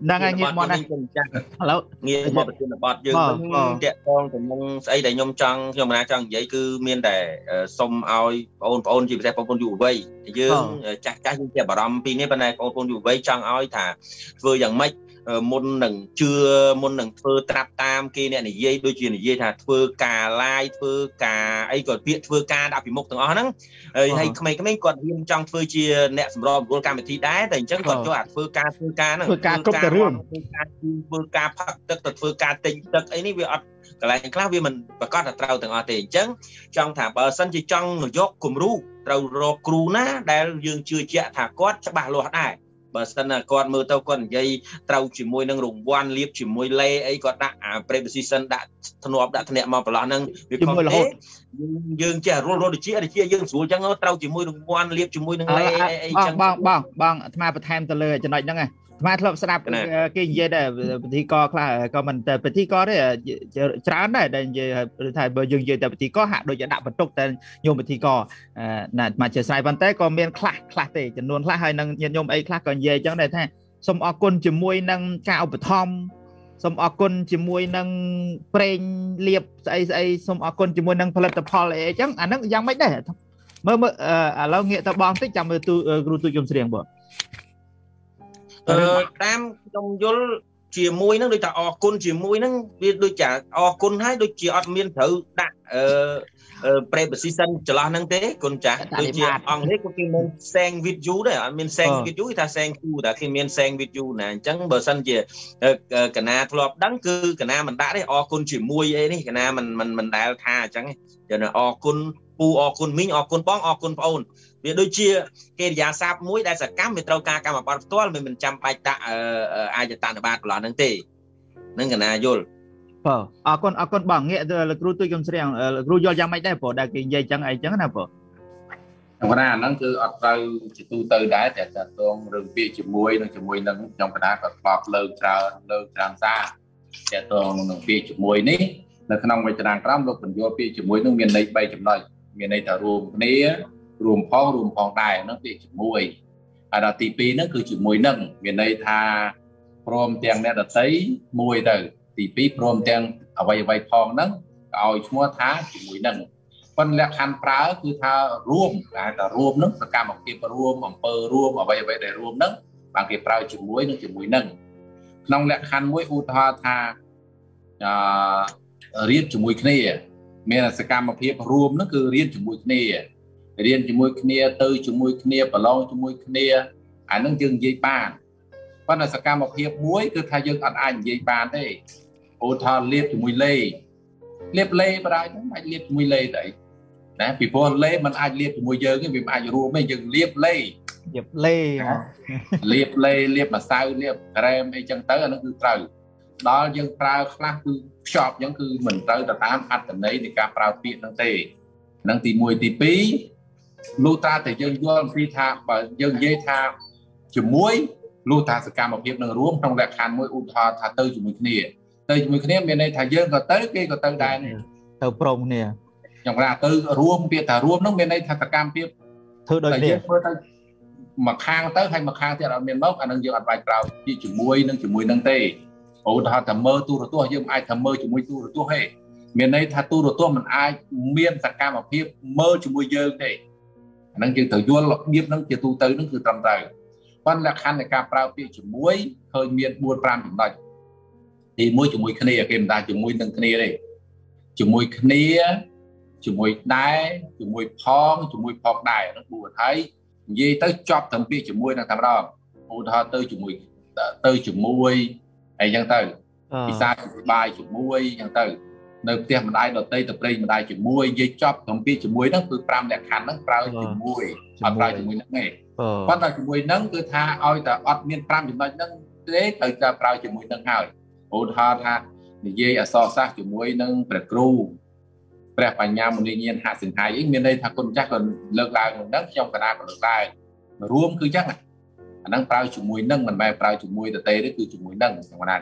đang ngay nghiệp món này hello nghiệp mộtเป็นบอดយើងវិញតាក់ទងទៅនឹងស្អីដែលខ្ញុំចង់ខ្ញុំមិនណាចង់និយាយគឺមានតែសុំឲ្យបងប្អូនជាពិសេសបងប្អូនយុវវ័យយើងចាស់ចាស់យើងជាបារម្ភពីនេះប៉ុន្តែបងប្អូនយុវវ័យចង់ឲ្យថាធ្វើយ៉ាងម៉េចមុននឹងជឿមុននឹងធ្វើត្រាប់តាមគេអ្នកនិយាយដូចជានិយាយថាធ្វើការ live ធ្វើការអីក៏ពាក្យធ្វើការដាក់ពីមុខទាំងអស់ហ្នឹងហើយក្មេងៗគាត់ហ៊ានចង់ធ្វើជាអ្នកសម្របសម្រួលកម្មវិធីដែរតែអញ្ចឹងគាត់យកអាធ្វើការធ្វើការហ្នឹងធ្វើការគ្រប់តែរឿងធ្វើការធ្វើការផឹកទឹកទៅធ្វើការទិញទឹកអីនេះវាអត់កន្លែងខ្លះវាមិនប្រកាសថាត្រូវទាំងអស់ទេអញ្ចឹងចង់ថាបើសិនជាចង់យកគំរូត្រូវរកគ្រូណាដែលយើងជឿជាក់ថាគាត់ច្បាស់លាស់ដែរបើសិនណាគាត់មើលទៅគាត់និយាយត្រូវជាមួយនឹងរង្វាន់លៀបជាមួយលេអីគាត់ដាក់អា preposition ដាក់ធ្នាប់ដាក់ធ្នាក់មកប្រឡោះហ្នឹងវាខុសទេយើងចេះរលរលដូចជាដូចជាយើងស្រួលអញ្ចឹងត្រូវជាមួយរង្វាន់លៀបជាមួយនឹងលេអីអីចឹងបងបងបងអាត្មាបន្ថែមទៅលើចំណុចហ្នឹងឯងអាត្មាធ្លាប់ស្ដាប់គេនិយាយដែរពិធីករខ្លះក៏មិនតែពិធីករទេច្រើនដែរដែលនិយាយថាបើយើងនិយាយតែពិធីករហាក់ដូចជាដាក់បន្ទុកតែញោមពិធីករណាអាត្មាជាស្រ័យប៉ុន្តែក៏មានខ្លះខ្លះទេចំនួនខ្លះហើយនឹងញាតិញោមអីខ្លះក៏និយាយអញ្ចឹងដែរថាសូមអរគុណជាមួយនឹងការឧបត្ថម្ភសូមអរគុណជាមួយនឹងប្រេងលៀបស្អីស្អីសូមអរគុណជាមួយនឹងផលិតផលអីអញ្ចឹងអាហ្នឹងយ៉ាងម៉េចដែរមើលមើលឥឡូវងាកទៅបងតិចចាំមើលទូគ្រូទូជុំស្រៀងបងអឺតាមខ្ញុំយល់ជាមួយនឹងដូចថាអរគុណជាមួយនឹងវាដូចចាអរគុណហើយដូចជាអត់មានត្រូវដាក់អឺ preposition ចន្លោះហ្នឹងទេគុណចាស់ដូចជាអង់គ្លេសគាត់គេមាន sang with you ដែរអត់មាន sang with you គេថា sang you តែគេមាន sang with you ណាអញ្ចឹងបើសិនជាកណាធ្លាប់ដឹងគឺកណាមិនដាក់ទេអរគុណជាមួយអីនេះកណាមិនមិនមិនដែលថាអញ្ចឹងទេអរគុណពូអរគុណមីងអរគុណបងអរគុណប្អូនវាដូចជាកិរិយាសព្ទមួយដែលសកម្មវាត្រូវការកម្មបត្តិផ្ទាល់មិនចាំបាច់ដាក់អាយតនបត្តិប្រឡោះហ្នឹងទេនឹងកណាយល់បើអរគុណអរគុណបងងាកទៅលោកគ្រូទូខ្ញុំស្រៀងលោកគ្រូយល់យ៉ាងម៉េចដែរព្រោះដែលគេនិយាយចឹងអីចឹងណាបើខ្ញុំថាហ្នឹងគឺអត់ត្រូវជាទូទៅដែរតែតើតងរឿងពាក្យជាមួយនឹងជាមួយនឹងខ្ញុំកណាក៏ធ្លាប់លើកច្រើនលើកច្រើនសារតែតងនឹងពាក្យជាមួយនេះនៅក្នុងវេទនាក្រមលោកបញ្យល់ពាក្យជាមួយនឹងមានន័យបីចំណុចមានន័យថារួមគ្នារួមផងរួមផងដែរហ្នឹងពាក្យជាមួយហើយដល់ទីពីរហ្នឹងគឺជាមួយនឹងមានន័យថាព្រមទាំងអ្នកដតីមួយទៅទីពីរព្រមទាំងអ្វីអ្វីផងហ្នឹងក៏ឲ្យឈ្មោះថាជាមួយនឹងប៉ុន្តែលក្ខខណ្ឌប្រើគឺថារួមតែថារួមហ្នឹងសកម្មភាពរួមអំពើរួមអ្វីអ្វីដែលរួមហ្នឹងបានគេប្រើជាមួយនឹងជាមួយនឹងក្នុងលក្ខខណ្ឌមួយឧទាហរណ៍ថាអឺរៀនជាមួយគ្នាមានសកម្មភាពរួមហ្នឹងគឺរៀនជាមួយគ្នារៀនជាមួយគ្នាទៅជាមួយគ្នាប្រឡងជាមួយគ្នាអានឹងយើងនិយាយបានប៉ុន្តែសកម្មភាពមួយគឺថាយើងអត់អាចនិយាយបានទេឧទាហរណ៍លៀបជាមួយលេលៀបលេបដែរហ្នឹងអាចលៀបជាមួយលេទៅណាពីព្រោះលេមិនអាចលៀបជាមួយយើងទេវាមិនអាចរួមទេយើងលៀបលេលៀបលេលៀបលេលៀបម្សៅលៀបក្រែមអីចឹងទៅអានឹងគឺត្រូវដល់យើងប្រើខ្លះគឺខ្ចប់អញ្ចឹងគឺមិនត្រូវទៅតាមអត្ថន័យនៃការប្រើពាក្យហ្នឹងទេហ្នឹងទីមួយទីពីរលុះត្រាតែយើងយល់អំពីថាបើយើងនិយាយថាជាមួយលុះថាសកម្មភាពនឹងរួមក្នុងលក្ខខណ្ឌមួយឧទាហរណ៍ថាទៅជាមួយគ្នាទៅជាមួយគ្នាមានន័យថាយើងក៏ទៅគេក៏ទៅដែរទៅព្រមគ្នាខ្ញុំថាទៅរួមពាក្យថារួមនោះមានន័យថាសកម្មភាពធ្វើដូចគ្នាធ្វើទៅមកខាងទៅហើយមកខាងទៀតអត់មានមកអានឹងយើងអត់បាច់ប្រើពីជាមួយនឹងជាមួយនឹងទេឧទាហរណ៍ថាមើលទូរទស្សន៍យើងមិនអាចថាមើលជាមួយទូរទស្សន៍ទេមានន័យថាទូរទស្សន៍មិនអាចមានសកម្មភាពមើលជាមួយយើងទេអានឹងយើងត្រូវយល់របៀបហ្នឹងជាទូទៅហ្នឹងគឺត្រឹមត្រូវប៉ុន្តែលក្ខខណ្ឌនៃការប្រើពាក្យជាមួយឃើញមានបួនប្រាំចំណុចទីមួយជាមួយគ្នាគេមិនថាជាមួយនឹងគ្នាទេជាមួយគ្នាជាមួយដែរជាមួយផងជាមួយផងដែរហ្នឹងបួនហើយនិយាយទៅចប់ត្រឹមពាក្យជាមួយនឹងតែម្ដងឧទាហរណ៍ទៅជាមួយទៅជាមួយអីចឹងទៅពិសាបាយជាមួយចឹងទៅនៅផ្ទះម្ដាយដតីទៅព្រៃម្ដាយជាមួយនិយាយចប់ត្រឹមពាក្យជាមួយហ្នឹងគឺប្រាំលក្ខខណ្ឌហ្នឹងប្រើជាមួយអត់ប្រើជាមួយនឹងទេប៉ុន្តែជាមួយនឹងគឺថាឲ្យតែអត់មានប្រាំចំណុចហ្នឹងទេត្រូវតែប្រើជាមួយនឹងហើយឧទាហរណ៍ថានិយាយអក្សរសាស្ត្រជាមួយនឹងព្រះគ្រូព្រះបញ្ញាមុនីញាណហសិង្ហៃអីមានន័យថាគុណចាស់ក៏លើកឡើងហ្នឹងខ្ញុំកណាក៏លើកឡើងរួមគឺចឹងអាហ្នឹងប្រើជាមួយនឹងមិនមែនប្រើជាមួយទៅទេទេគឺជាមួយនឹងខ្ញុំណាទេ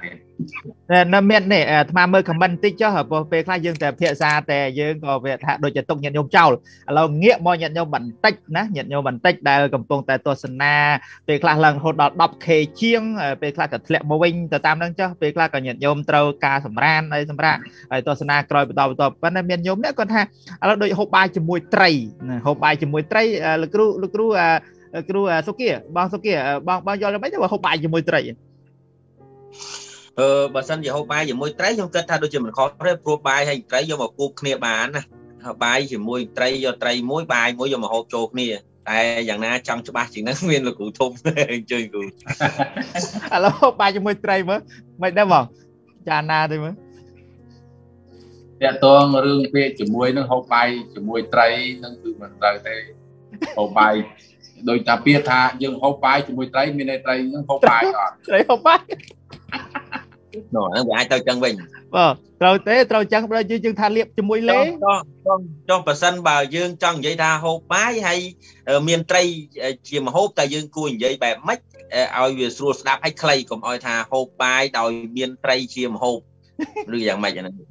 nó miền này mà mơ comment tích cho hợp về khai dương tại phía xa tại dương có về hạ đội trận tụng nhận nhôm trâu là nghĩa mọi nhận nhôm bản tích nè nhận nhôm bản tích đại cầm tông tại tổ sơn na về khai lần hột đọt đọc khề chiêng về khai cả lẹ mô vinh từ tam năng cho về khai cả nhận nhôm trâu ca sầm ran đây sầm ra tổ sơn na coi tàu tàu bên này miền nhôm đấy còn ha là đội hộp bài chùm mùi tray hộp bài chùm mùi tray lực ru lực ru ru số kia bao số kia bao bao giờ là mấy cái hộp bài chùm mùi tray ờ bà sân giờ hộp bài giờ môi trái trong kết tha đôi chừng mình khó đấy pro bài hay trái do một cuộc kia bán nè hộp bài chỉ môi trái do trái mối bài mối do mà hộp trộn nè tại dạng na trong cho ba chuyện năng nguyên là cụ thùng chơi cụ alo hộp bài cho môi trái mới mày đã bảo cha na thôi mới dạ tôi rương về chỉ môi nó hộp bài chỉ môi trái nó từ mình ra đây hộp bài đôi ta biết tha nhưng hộp bài chỉ môi trái mình đây trái nó hộp bài rồi trái hộp bài rồi nó bị ai tao chân mình ờ rồi thế rồi chân rồi chứ chân tha liệp cho mũi lé cho cho cho bà sân bà dương trong vậy tha hộp bái hay miền tây chỉ mà hộp ta dương cùi vậy bè mất ao về sưu đáp hay clay còn oi tha hộp bái đòi miền tây chỉ mà hộp như dạng mày vậy này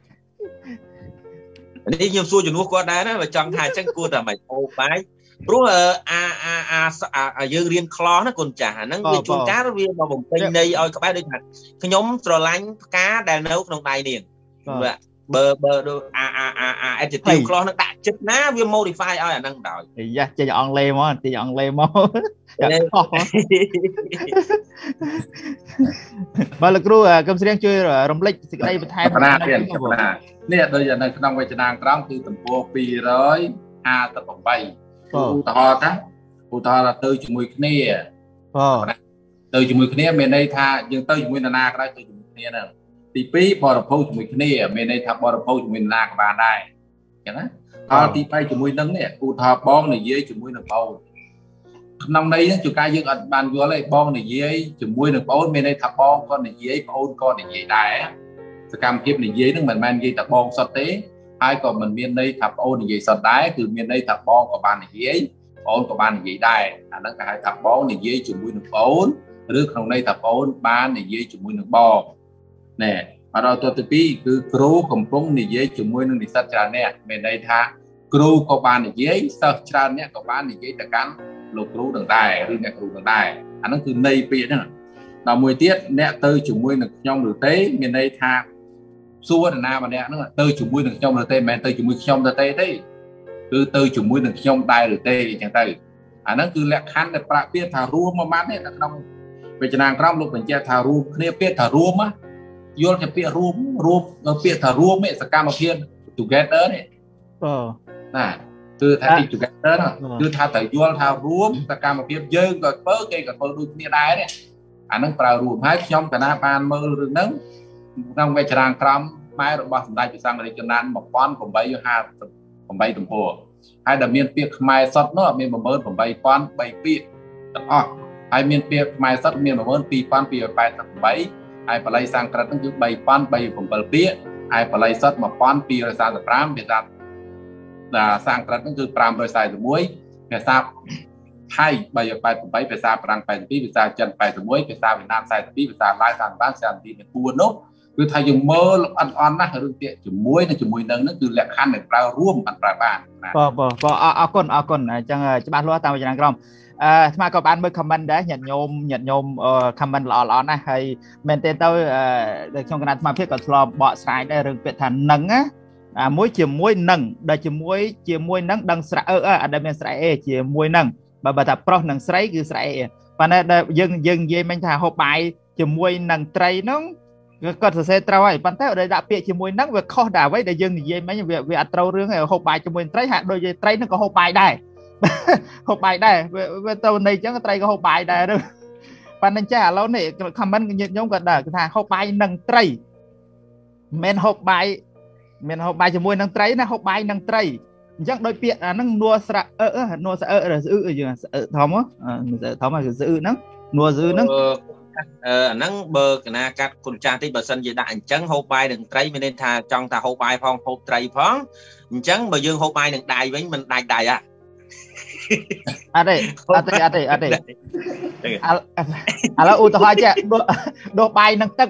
đi nhiều xua cho nuốt qua đá đó và trong hai chân cua là mày hộp báiรู้อ่าอ่าอ่าอ่าយើងរៀនខ្លះណាកូនចាស់ហ្នឹងវាជួនកាលវាមកបំពេញនៃឲ្យក្បែរដូចថាខ្ញុំស្រឡាញ់ផ្កាដែលនៅក្នុងដៃនាងបើបើអាអាអាអា attitude ខ្លះហ្នឹងដាក់ចិត្តណាវា modify ឲ្យអាហ្នឹងដល់យ៉ាចេញអង់គ្លេសមកចេញអង់គ្លេសមកបើលោកគ្រូកឹមស្រៀងជួយរំលេចសេចក្តីបន្ថែមណាទៀតនេះដូចនៅក្នុងវេទនាក្រមគឺទំព័រពីររយห้าสิบแปดឧទាហរណ៍ថាឧទាហរណ៍ថាទៅជាមួយគ្នាបាទទៅជាមួយគ្នាមានន័យថាយើងទៅជាមួយនរណាក៏ដោយទៅជាមួយគ្នាហ្នឹងទីពីរបរិភោគជាមួយគ្នាមានន័យថាបរិភោគជាមួយនរណាក៏បានដែរអញ្ចឹងណាហើយទីបីជាមួយនឹងនេះឧទាហរណ៍បងនិយាយជាមួយនឹងបងក្នុងន័យហ្នឹងជួនកាលយើងអត់បានយល់ទេបងនិយាយជាមួយនឹងបងមានន័យថាបងក៏និយាយបងក៏និយាយដែរសកម្មភាពនិយាយហ្នឹងមិនមែននិយាយតែបងសុទ្ធទេហើយក៏មិនមានន័យថាបងនិយាយសតដែរគឺមានន័យថាបងក៏បាននិយាយបងក៏បាននិយាយដែរអាហ្នឹងគេហៅថាបងនិយាយជាមួយនឹងបងឬក្នុងន័យថាបងបាននិយាយជាមួយនឹងបងណែមកដល់ទៅទីពីរគឺគ្រូកំពុងនិយាយជាមួយនឹងនិស្សិតច្រើនអ្នកមានន័យថាគ្រូក៏បាននិយាយសិស្សច្រើនអ្នកក៏បាននិយាយទៅកាន់លោកគ្រូនឹងដែរឬអ្នកគ្រូនឹងដែរអាហ្នឹងគឺន័យពាក្យហ្នឹងដល់មួយទៀតអ្នកទៅជាមួយនឹងខ្ញុំឬទេមានន័យថាសួរនរណាម្នាក់ហ្នឹងទៅជាមួយនឹងខ្ញុំឬទេមិនមែនទៅជាមួយខ្ញុំទៅទេទេគឺទៅជាមួយនឹងខ្ញុំដែរឬទេអញ្ចឹងទៅអាហ្នឹងគឺលក្ខខណ្ឌដែលប្រាក់ពាក្យថារួមមួយម៉ាត់ទេនៅក្នុងវេទនាក្រមលោកបញ្ជាក់ថារួមគ្នាពាក្យថារួមយល់ជាពាក្យរួមរួមពាក្យថារួមឯសកម្មភាព together នេះបាទណាគឺថា together គឺថាទៅយល់ថារួមសកម្មភាពយើងក៏ធ្វើគេក៏ធ្វើដូចគ្នាដែរនេះអាហ្នឹងប្រើរួមហើយខ្ញុំកណាបានមើលរឿងហ្នឹងក្នុងវេទនាក្រមម៉ែរបស់សម្ដេចព្រះសង្ឃរាជណានmột nghìn tám trămห้าสิบแปดទំព័រហើយដែលមានពាក្យខ្មែរសុទ្ធនោះមានmột nghìn tám trăm baពាក្យទាំងអស់ហើយមានពាក្យខ្មែរសុទ្ធមានmột nghìn hai trăm hai mươi támហើយបាលីសំស្ក្រឹតហ្នឹងគឺ三nghìn ba trăm ba mươi bảyពាក្យហើយបាលីសុទ្ធmột nghìn hai trăm ba mươi lămភាសាដែលសំស្ក្រឹតហ្នឹងគឺfive hundred forty-oneភាសាថៃ三百八十八ភាសាប្រាំងแปดสิบสองភាសាចិនแปดสิบเอ็ดភាសាវៀតណាមสี่สิบสองភាសាឡាវสามสิบភាសាឥណ្ឌាមានfourនោះគឺថាយើងមើលអត់អន់ណាស់រឿងពាក្យជាមួយនឹងជាមួយនឹងហ្នឹងគឺលក្ខខណ្ឌដែលប្រើរួមអត់ប្រើបានបាទបាទបាទអរគុណអរគុណអញ្ចឹងច្បាស់លាស់តាមវេទនាក្រមអឺស្មាក៏បានមើល comment ដែរញាតិញោមញាតិញោម comment ល្អល្អណាស់ហើយមែនទេទៅក្នុងគណៈសមាភិបក៏ធ្លាប់បកស្រាយដែររឿងពាក្យថានឹងណាអាមួយជាមួយនឹងដែលជាមួយជាមួយនឹងដឹងស្រៈអឺអត់ដែលមានស្រៈអេជាមួយនឹងបើបើថាប្រុសនឹងស្រីគឺស្រៈអេប៉ុន្តែយើងយើងនិយាយមិញថាហូបបាយជាមួយនឹងត្រីហ្នឹងគាត់សរសេរត្រូវហើយប៉ុន្តែឲ្យដាក់ពាក្យជាមួយនឹងវាខុសតែអ្វីដែលយើងនិយាយមិញវាវាអត់ត្រូវរឿងហូបបាយជាមួយត្រីហាក់ដូចត្រីនឹងក៏ហូបបាយដែរហូបបាយដែរវាទៅន័យអញ្ចឹងត្រីក៏ហូបបាយដែរទៅប៉ុន្តែចាឥឡូវនេះ comment ញាតិញោមក៏ដែរគឺថាហូបបាយនឹងត្រីមិនមែនហូបបាយមិនហូបបាយជាមួយនឹងត្រីណាហូបបាយនឹងត្រីអញ្ចឹងដោយពាក្យអាហ្នឹងនួស្រៈអឺនួស្រៈអឺស្អឺយើងស្អឺធំធំហ្នឹងគឺស្អឺហ្នឹងនួស្អឺហ្នឹងអឺអាហ្នឹងបើកណាកាត់គុណចាស់តិចបើសិនជាដាក់អញ្ចឹងហូបបាយនឹងត្រីមានន័យថាចង់ថាហូបបាយផងហូបត្រីផងអញ្ចឹងបើយើងហូបបាយនឹងដៃវិញមិនដាច់ដៃហ่ะអត់ទេអត់ទេអត់ទេអត់ទេឥឡូវឧទាហរណ៍ចេះដុសបាយនឹងទឹក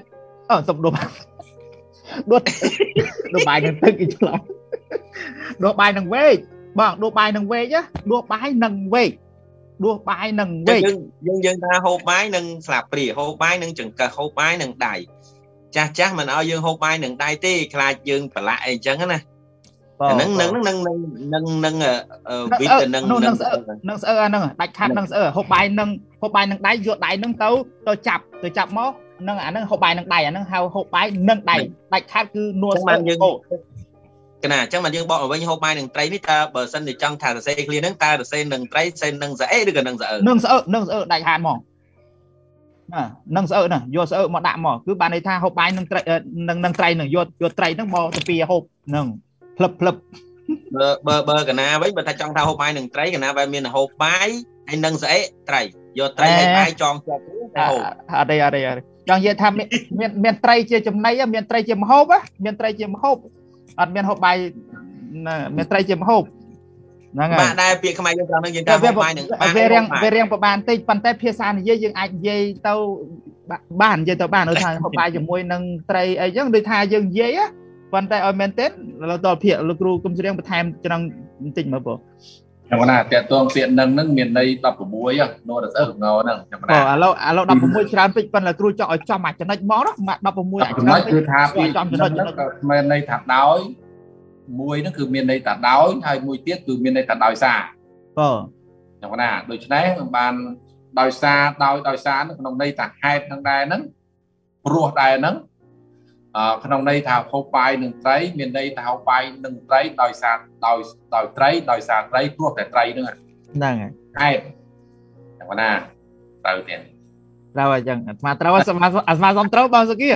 ờ tập đồ bài đồ đồ bài nâng tức cái chỗ đồ bài nâng về bằng đồ bài nâng về nhá đồ bài nâng về đồ bài nâng về dân dân dân ta hộp bài nâng sạp bì hộp bài nâng chừng cả hộp bài nâng đài chắc chắc mình ở dương hộp bài nâng đài tê khai dương phải lại chẳng á nè nâng nâng nâng nâng nâng nâng ờ vịt nâng nâng nâng nâng sơ nâng đạch khát nâng sơ hộp bài nâng hộp bài nâng đáy ruột đáy nâng tấu tôi chập tôi chập mó nâng à nâng hộp bài nâng đáy à nâng hào hộp bài nâng đáy đạch khát cứ nua sơ cái nào chắc mà dương bọn ở với hộp bài nâng trái nít ta bờ sân thì trong thả xe clear nâng ta được xe nâng trái xe nâng dễ được nâng dễ nâng sơ nâng sơ đạch hàn mỏ nâng sơ nè vô sơ mà đạm mỏ cứ bàn này tha hộp bài nâng trái nâng nâng trái nâng vô vô trái nâng mỏ từ phía hộp nâng plấp plấp bơ bơ bơ cái nào với mà ta trong thao hộp bài nâng trái cái nào về miền hộp bài anh nâng dễ trái vô trái hay bài tròn ở đây ở đây ở đây trong vậy tham miền miền trái chia chấm này miền trái chia hộp á miền trái chia hộp ở miền hộp bài miền trái chia hộp bạn đây việc không ai cho nó nhìn ta hộp bài nâng về riêng về riêng của bạn tây phần tây phía xa này dây dương anh dây tao bàn dây tao bàn ở thằng hộp bài chấm môi nâng trái ấy giống đôi thà dương dây áวันแต่เอาเมนเทนเราต่อเพียรครูกรมเรียนประธานจะนั่งติ่งมาบ่อย่างนั้นแต่ตัวเปลี่ยนนั่งนั่งเมียนในดับบุ้ยอ่ะโน้ตเออของเรานั่งอย่างนั้นอ๋อเราเราดับบุ้ยชราปิดเป็นละครูจะเอาจอมมาจะนั่งมอนะมาดับบุ้ยจะนั่งคือทาปีจอมจะนั่งเมียนในถัดดาวมุ้ยนั่นคือเมียนในถัดดาวให้มุ้ยเตี้ยคือเมียนในถัดดาวซาอ๋ออย่างนั้นโดยเฉพาะบานดาวซาดาวดาวซานั่นขนมในถัดให้ทางใดนั้นรัวใดนั้นขนมในถาวเข้าไปหนึ่งไตรเมียนในถาวไปหนึ่งไตรดอยซาดอยดอยไตรดอยซาไตรพวกแต่ไตรนึงอ่ะนั่งไงใช่แต่ว่าน่าเราเตียนเราอย่างมาเราสมาสมาสมเท้าบางสักกี่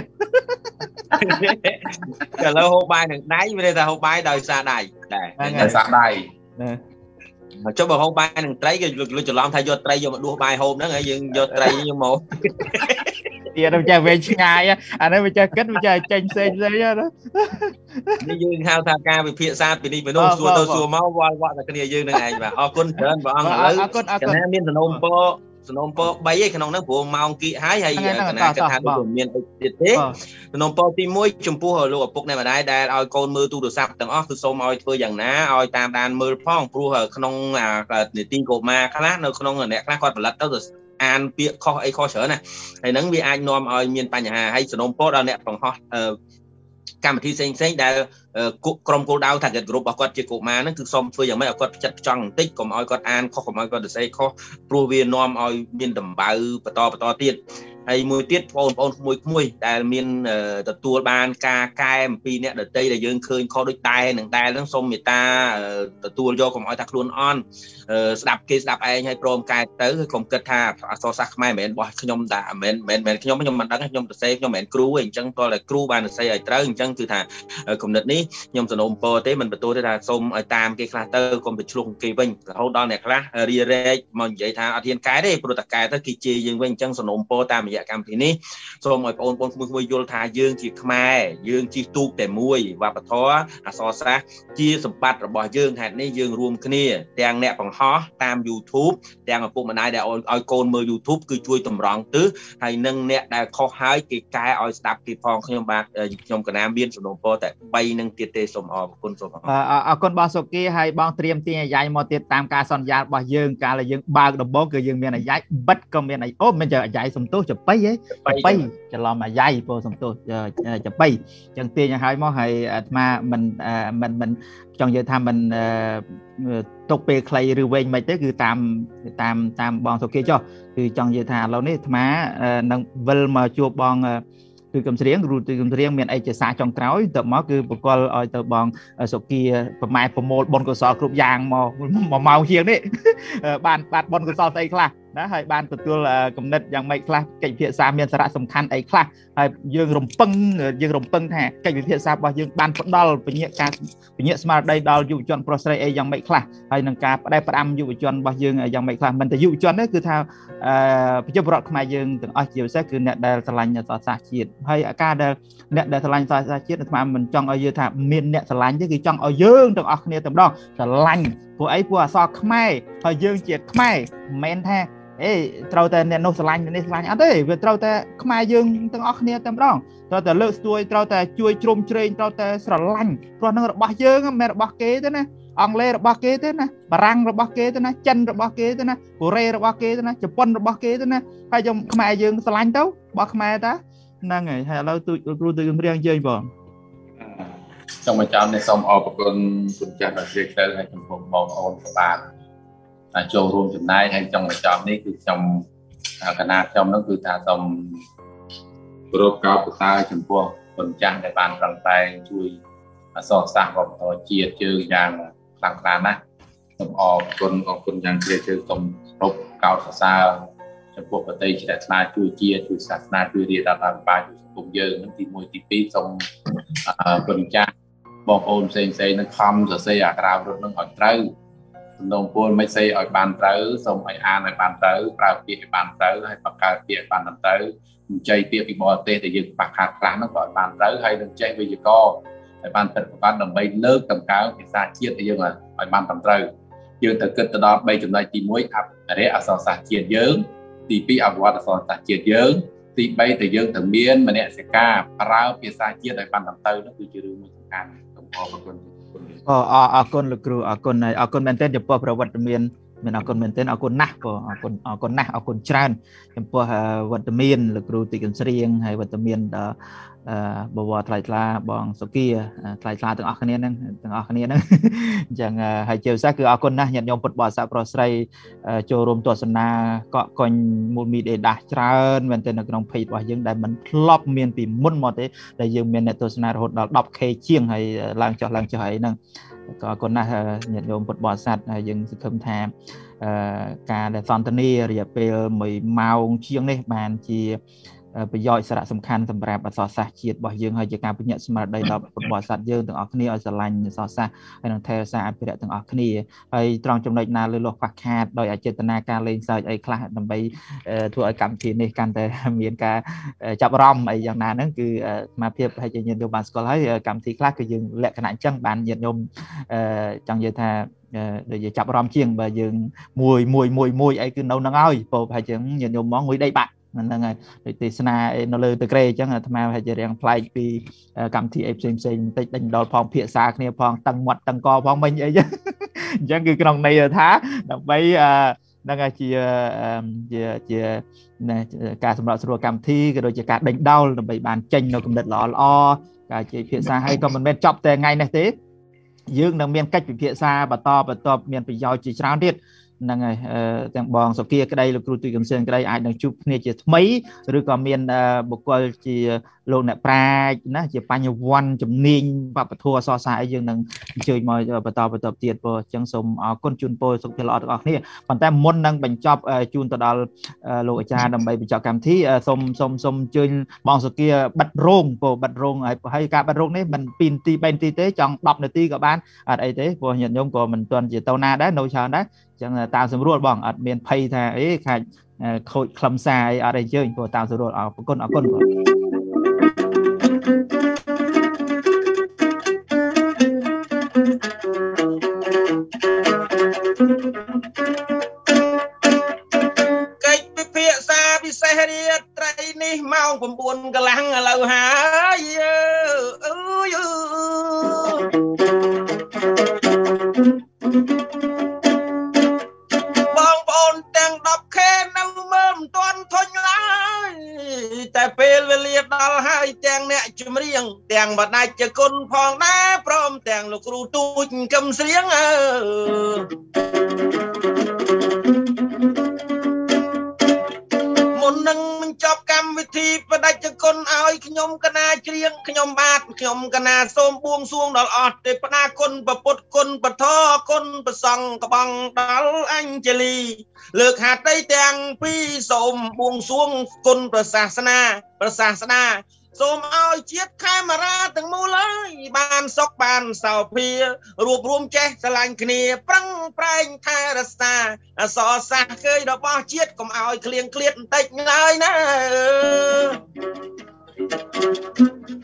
แต่เราเข้าไปหนึ่งไตรไม่ได้ถาวไปดอยซาได้ได้ดอยซาได้ cho bà hôm bay đừng trái cái lực lực làm thay vô trái vô mà đua bài hôm đó nghe dương vô trái như một thì đâu chơi về ngày á anh ấy chơi kết chơi tranh sen đấy đó như dương hao tham ca về phía xa vì đi về nông xua tôi xua máu qua qua là cái này dương này và o côn trên và ăn lớn cái này miên thần ông po thần ông po bay cái nông nó của mao kia hái hay cái này cái thằng của miên tiệt thế thần ông po tim muối chum pu hồi lúc bốc này mà đây đây oi côn mưa tu được sập tầng óคือ xôm oi ធ្វើយ៉ាងណាoi តាមដានមើលផងព្រោះក្នុងនីតិកូម៉ាខ្លះនៅក្នុងអ្នកខ្លះគាត់ផលិតទៅអានពាក្យខុសអីខុសច្រើនណាហើយហ្នឹងវាអាចនាំឲ្យមានបញ្ហាហើយសំណុំពរដល់អ្នកបង្ហោះកម្មវិធីផ្សេងផ្សេងដែលក្រុមគោលដៅ target group របស់គាត់ជាកុមារហ្នឹងគឺសូមធ្វើយ៉ាងម៉េចឲ្យគាត់ចិត្តចង់បន្តិចកុំឲ្យគាត់អានខុសកុំឲ្យគាត់សរសេរខុសព្រោះវានាំឲ្យមានដំបៅបន្តបន្តទៀតហើយមួយទៀតបងប្អូនក្មួយក្មួយដែលមានទទួលបានការកែអំពីអ្នកដតីដែលយើងឃើញខុសដូចតែនឹងតែហ្នឹងសូមមេត្តាទទួលយកកុំឲ្យថាខ្លួនអន់ស្ដាប់គេស្ដាប់ឯងឲ្យព្រមកែទៅហើយកុំគិតថាអក្សរសាស្ត្រខ្មែរមិនមែនរបស់ខ្ញុំតែមិនមែនមិនខ្ញុំខ្ញុំមិនដឹងខ្ញុំសរសេរខ្ញុំមិនមែនគ្រូទេអញ្ចឹងតើតែគ្រូបានសរសេរឲ្យត្រូវអញ្ចឹងគឺថាគំនិតនេះខ្ញុំសនំពរទេមិនបន្ទោសទេថាសូមឲ្យតាមគេខ្លះទៅកុំទៅឆ្លុះគេវិញរហូតដល់អ្នកខ្លះរីរែកមកនិយាយថាអត់ហ៊ានកែទេព្រោះតែកែទៅគេជេរយើងវិញអញ្ចឹងសនំពរតាមរយៈកម្មវិធីនេះសូមឲ្យបងប្អូនក្មួយៗយល់ថាយើងជាខ្មែរយើងជិះទូកតែមួយវប្បធម៌អក្សរសាស្ត្រជាសម្បត្តិរបស់យើងហេតុនេះយើងរួមគ្នាទាំងអ្នកបង្ហោះតាម YouTube ទាំងឪពុកម្ដាយដែលឲ្យកូនមើល YouTube គឺជួយតម្រង់ទិសហើយនឹងអ្នកដែលខុសហើយគេកែឲ្យស្ដាប់គេផងខ្ញុំបាទខ្ញុំកណាមានសំណូមពរតែបីនឹងទៀតទេសូមអរគុណសូមអរអរគុណបងសុគីហើយបងត្រៀមទាញអាយ៉ៃមកទៀតតាមការសន្យារបស់យើងកាលដែលយើងបើកដំបូងគឺយើងមានអាយ៉ៃបិទក៏មានអាអូមិនចេះអាយ៉ៃសំទោសចបៃហ៎ចបៃច្រឡំអាយ៉ៃពោសំទោសចបៃអញ្ចឹងទាញឲ្យហើយមកហើយអាត្មាមិនមិនមិនចង់និយាយថាមិនទុកពេលខ្លីឬវែងមិនទេគឺតាមតាមតាមបងសុគីចុះគឺចង់និយាយថាឥឡូវនេះអាត្មានឹងវិលមកជួបបងគឺកំស្រៀងគ្រូទីកំស្រៀងមានអីជាសាចុងក្រោយទៅមកគឺបកលឲ្យទៅបងសុគីប្រម៉ែប្រមូលបុណ្យកុសលគ្រប់យ៉ាងមកមួយម៉ោងជាងនេះបានបានបុណ្យកុសលស្អីខ្លះណាហើយបានទទួលគំនិតយ៉ាងម៉េចខ្លះកិច្ចពិភាក្សាមានសារៈសំខាន់អីខ្លះហើយយើងរំពឹងយើងរំពឹងថាកិច្ចពិភាក្សារបស់យើងបានផ្ដល់ពញ្ញាការពញ្ញាស្មារតីដល់យុវជនប្រុសស្រីអីយ៉ាងម៉េចខ្លះហើយនឹងការផ្ដែផ្ដាំយុវជនរបស់យើងយ៉ាងម៉េចខ្លះមិនតែយុវជនទេគឺថាប្រជាពលរដ្ឋខ្មែរយើងទាំងអស់ជាពិសេសគឺអ្នកដែលស្រឡាញ់អក្សរសាស្ត្រជាតិហើយការដែលអ្នកដែលស្រឡាញ់អក្សរសាស្ត្រជាតិអាត្មាមិនចង់ឲ្យយើងថាមានអ្នកស្រឡាញ់ទេគឺចង់ឲ្យយើងទាំងអស់គ្នាតែម្ដងស្រឡាញ់ព្រោះអីព្រោះអក្សរខ្មែរហើយយើងជាខ្មែរមិនមែនថា ê trâu ta nè nô sờ lanh nè sờ lanh ăn thế về trâu ta khai dương từng óc nè tầm đó trâu ta lựa xuôi trâu ta chui trôm trên trâu ta sờ lanh rồi nó bạc dương mẹ bạc kế thế nè ông lê bạc kế thế nè bà răng bạc kế thế nè chân bạc kế thế nè cổ rê bạc kế thế nè chụp quân bạc kế thế nè hay trong khai dương sờ lanh đâu bạc khai ta năng ngày hay lâu tôi tôi tôi riêng chơi vào trong một trăm này xong ở một con con chặt là việc tới hay trong một màu ôn của bạn là châu luôn từ nay hay trong một trăm nàyคือtrong cái nào trong nóคือthà trong pro cao của ta trongพวกคนจ้างในบ้านกลางไตช่วยสอดสร้างความต่อเจียดเจออย่างหลังการนะผมออกคนออกคนอย่างเจียดเจอตรงรบเก่าซาtrong พวกประเทศศาสนาช่วยเจียดช่วยศาสนาช่วยเรียนต่างๆไปช่วยกลุ่มเยอะนั่นที่มวยที่ปีส่งคนจ้างบองโอนเซนเซนนั่งคำจะเสียกราวรถนั่งหอยเต้านงปูนไม่เสียอ่อยบานเต้าส่งไออาร์ในบานเต้าปลาเปียบานเต้าให้ปากกาเปียบานเต้าใจเปียปีบอเตแต่ยังปากขาดกลางนั่งก่อนบานเต้าให้ดังใจวิจก็ไอบานเต้าบานดังใบเลิกต่ำก้าวพิซซ่าเชียดยังไงอ่อยบานต่ำเต้ายังแต่เกิดตลอดใบจำนวนตีมวยอับอะไรอักษรศาสตร์เชียดเยอะตีปีอับวัดอักษรศาสตร์เชียดเยอะตีใบแต่ยังถึงเมียนมาเนี่ยเสกาพราวพิซซ่าเชียดไอบานต่ำเต้านั่นคือจะรู้มือการอ๋ออากุนลูกครูอากุนในอากุนเมนเทนจะพอประวัติเมียนเมียนอากุนเมนเทนอากุนนักพออากุนอากุนนักอากุนชานจะพอวัตเมียนลูกครูติกันเสียงให้วัตเมียนบวชไตรลาบองสกีไตรลาต่างอักเนียนั่งต่างอักเนียนั่งจังให้เจ้าซะคืออากุนนะยันยมปดบอสะโปรไซโจรมตัวสนาเกาะกอนมูลมีเดดาชานเมนเทนกระดองเพย์ว่ายังได้มันพลอบเมียนปีมุ่นหมดเลยได้ยังเมียนในตัวสนาโหดดอกเคเชียงให้ลางจ่อลางจ่อให้นั่งก็คนน่ายันยมปดบอสัตยังสึกคำแทนการแต่ซอนตันนี่เรียบเป็นเหมยเมาเชียงนี่มันจีไปย่อยสระสำคัญสำหรับสอสาเฉียดบ่อยยังให้จากการพิจารณาสมาร์ทได้ดับบอสัตยังถึงออกนี่เอาสลันสอสาให้น้องเทสาไปได้ถึงออกนี่ไปตรองจำนวนนาเลยหลอกฝักขาดโดยอาจเจตนาการเล่นใส่ไอ้คลาดนำไปทั่วไอ้กรรมทีในการแต่เมียนการจับรอมไอ้อย่างนั้นนั่นคือมาเพียบให้จะยืนดูบานสกอลให้กรรมทีคลาดคือยังแหลกขนาดจังบานยืนยมจังยืนท่าเดี๋ยวจับรอมเชียงไปยืนมวยมวยมวยมวยไอ้คือเราหนังอ้อยพอให้จังยืนยมมองมวยได้ปะนั่นไงติสนาเนเลยตะเกรจังทำไมให้จะเรียงพลายปีกรรมที่เอฟซีเซนติดดันดอลพองเพียซากเนี่ยพองตังหมดตังกอพองไม่ใช่ยังยังคือกระดองในท้าดับไปนั่นไงจีจีจีเนี่ยการสำหรับสรุปกรรมที่ก็โดยจากการดันดอลดับไปบานเจนเรากำเนิดหล่อล้อการจีเพียซาให้ก็มันเป็นจับแต่ไงเนี่ยทียืงดังเมียนcáchเพียซาบัดต่อบัดต่อเมียนไปย่อยจีช้างทิศนั่งไงแต่บองสกีก็ได้ลูกครูตีกันเซนก็ได้ไอ้ดังชุบเนี่ยจะไม่หรือก็เมียนบุคคลจีโลกเนี่ยปลายนะจะปัญญาวันจำเนียงปะปะทัวซอสายยังนั่งเจอมาปะต่อปะต่อเตียดพอจังสมเอาก้นจุนโปสุกเทลอดออกนี่ปันแต่มนนั่งบรรจบจุนตลอดโลกอาจารย์ดำไปบรรจบกรรมที่สมสมสมจุนบองสกีบัดโรงพอบัดโรงให้การบัดโรงนี่มันปีนตีเป็นตีเต้จังดับในตีกับบ้านอะไรเต้พอเห็นยมก็มันตอนจะเต้านาได้โนชาได้จังตามสำรวจบ้างอาจเมียนไพ่แท้เอ้ใครโคตรคลำซายอะไรเยอะพอตามสำรวจเอาก้นเอาก้นก่อนนี่เมาผมบุญกำลังเราหายบองบนแต่งดอกแค่น้ำเมื่อมตอนทนร้ายแต่เป็นเรียบดอลให้แต่งเนี่ยจุ่มเรียงแต่งบัดนายจะคนพองน้าพร้อมแต่งลูกครูตูนกำเสียงเออนั่งจบกรรมวิธีประดับจะคนเอาขยมกนาเชียงขยมบาดขยมกนาส้มบวงสวงดอลอดเตปนาคนประปดคนประท่อคนประซองกระบังดอลอัญเจลีเลือกหาได้แตงพี่ส้มบวงสวงคนประศาสนาประศาสนาส้มเอาเชียดข้ามาราตั้งมูเลยบานซอกบานเสาเพียรวบรวมแจสลายคณีปรังปลายทารัสตาสอสาเคยดอกป้อเชียดก็เอาเคลียงเคลียดติดเลยนะ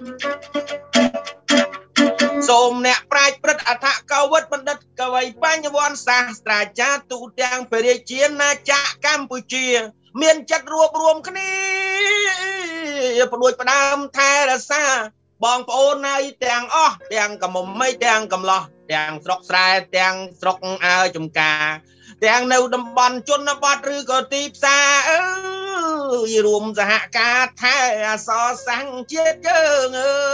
ส้มเนี่ยปลายประอัฐกวัดบัณฑิตกวัยปัญญវ័នសាស្ត្រាចារ្យទូទាំងព្រះជាណាចក្រកម្ពុជាមានចិត្តរួបរวมគ្នាផ្ដួចផ្ដើមថែរក្សាបងប្អូនណៃទាំងអស់ទាំងកំមុំមីទាំងកំឡោះទាំងស្រុកស្រែទាំងស្រុកអើចំការទាំងនៅតំបន់ជនបទឬក៏ទីផ្សារអើយរួមសហការថែអសរសាស្ត្រជាតិយើងអើ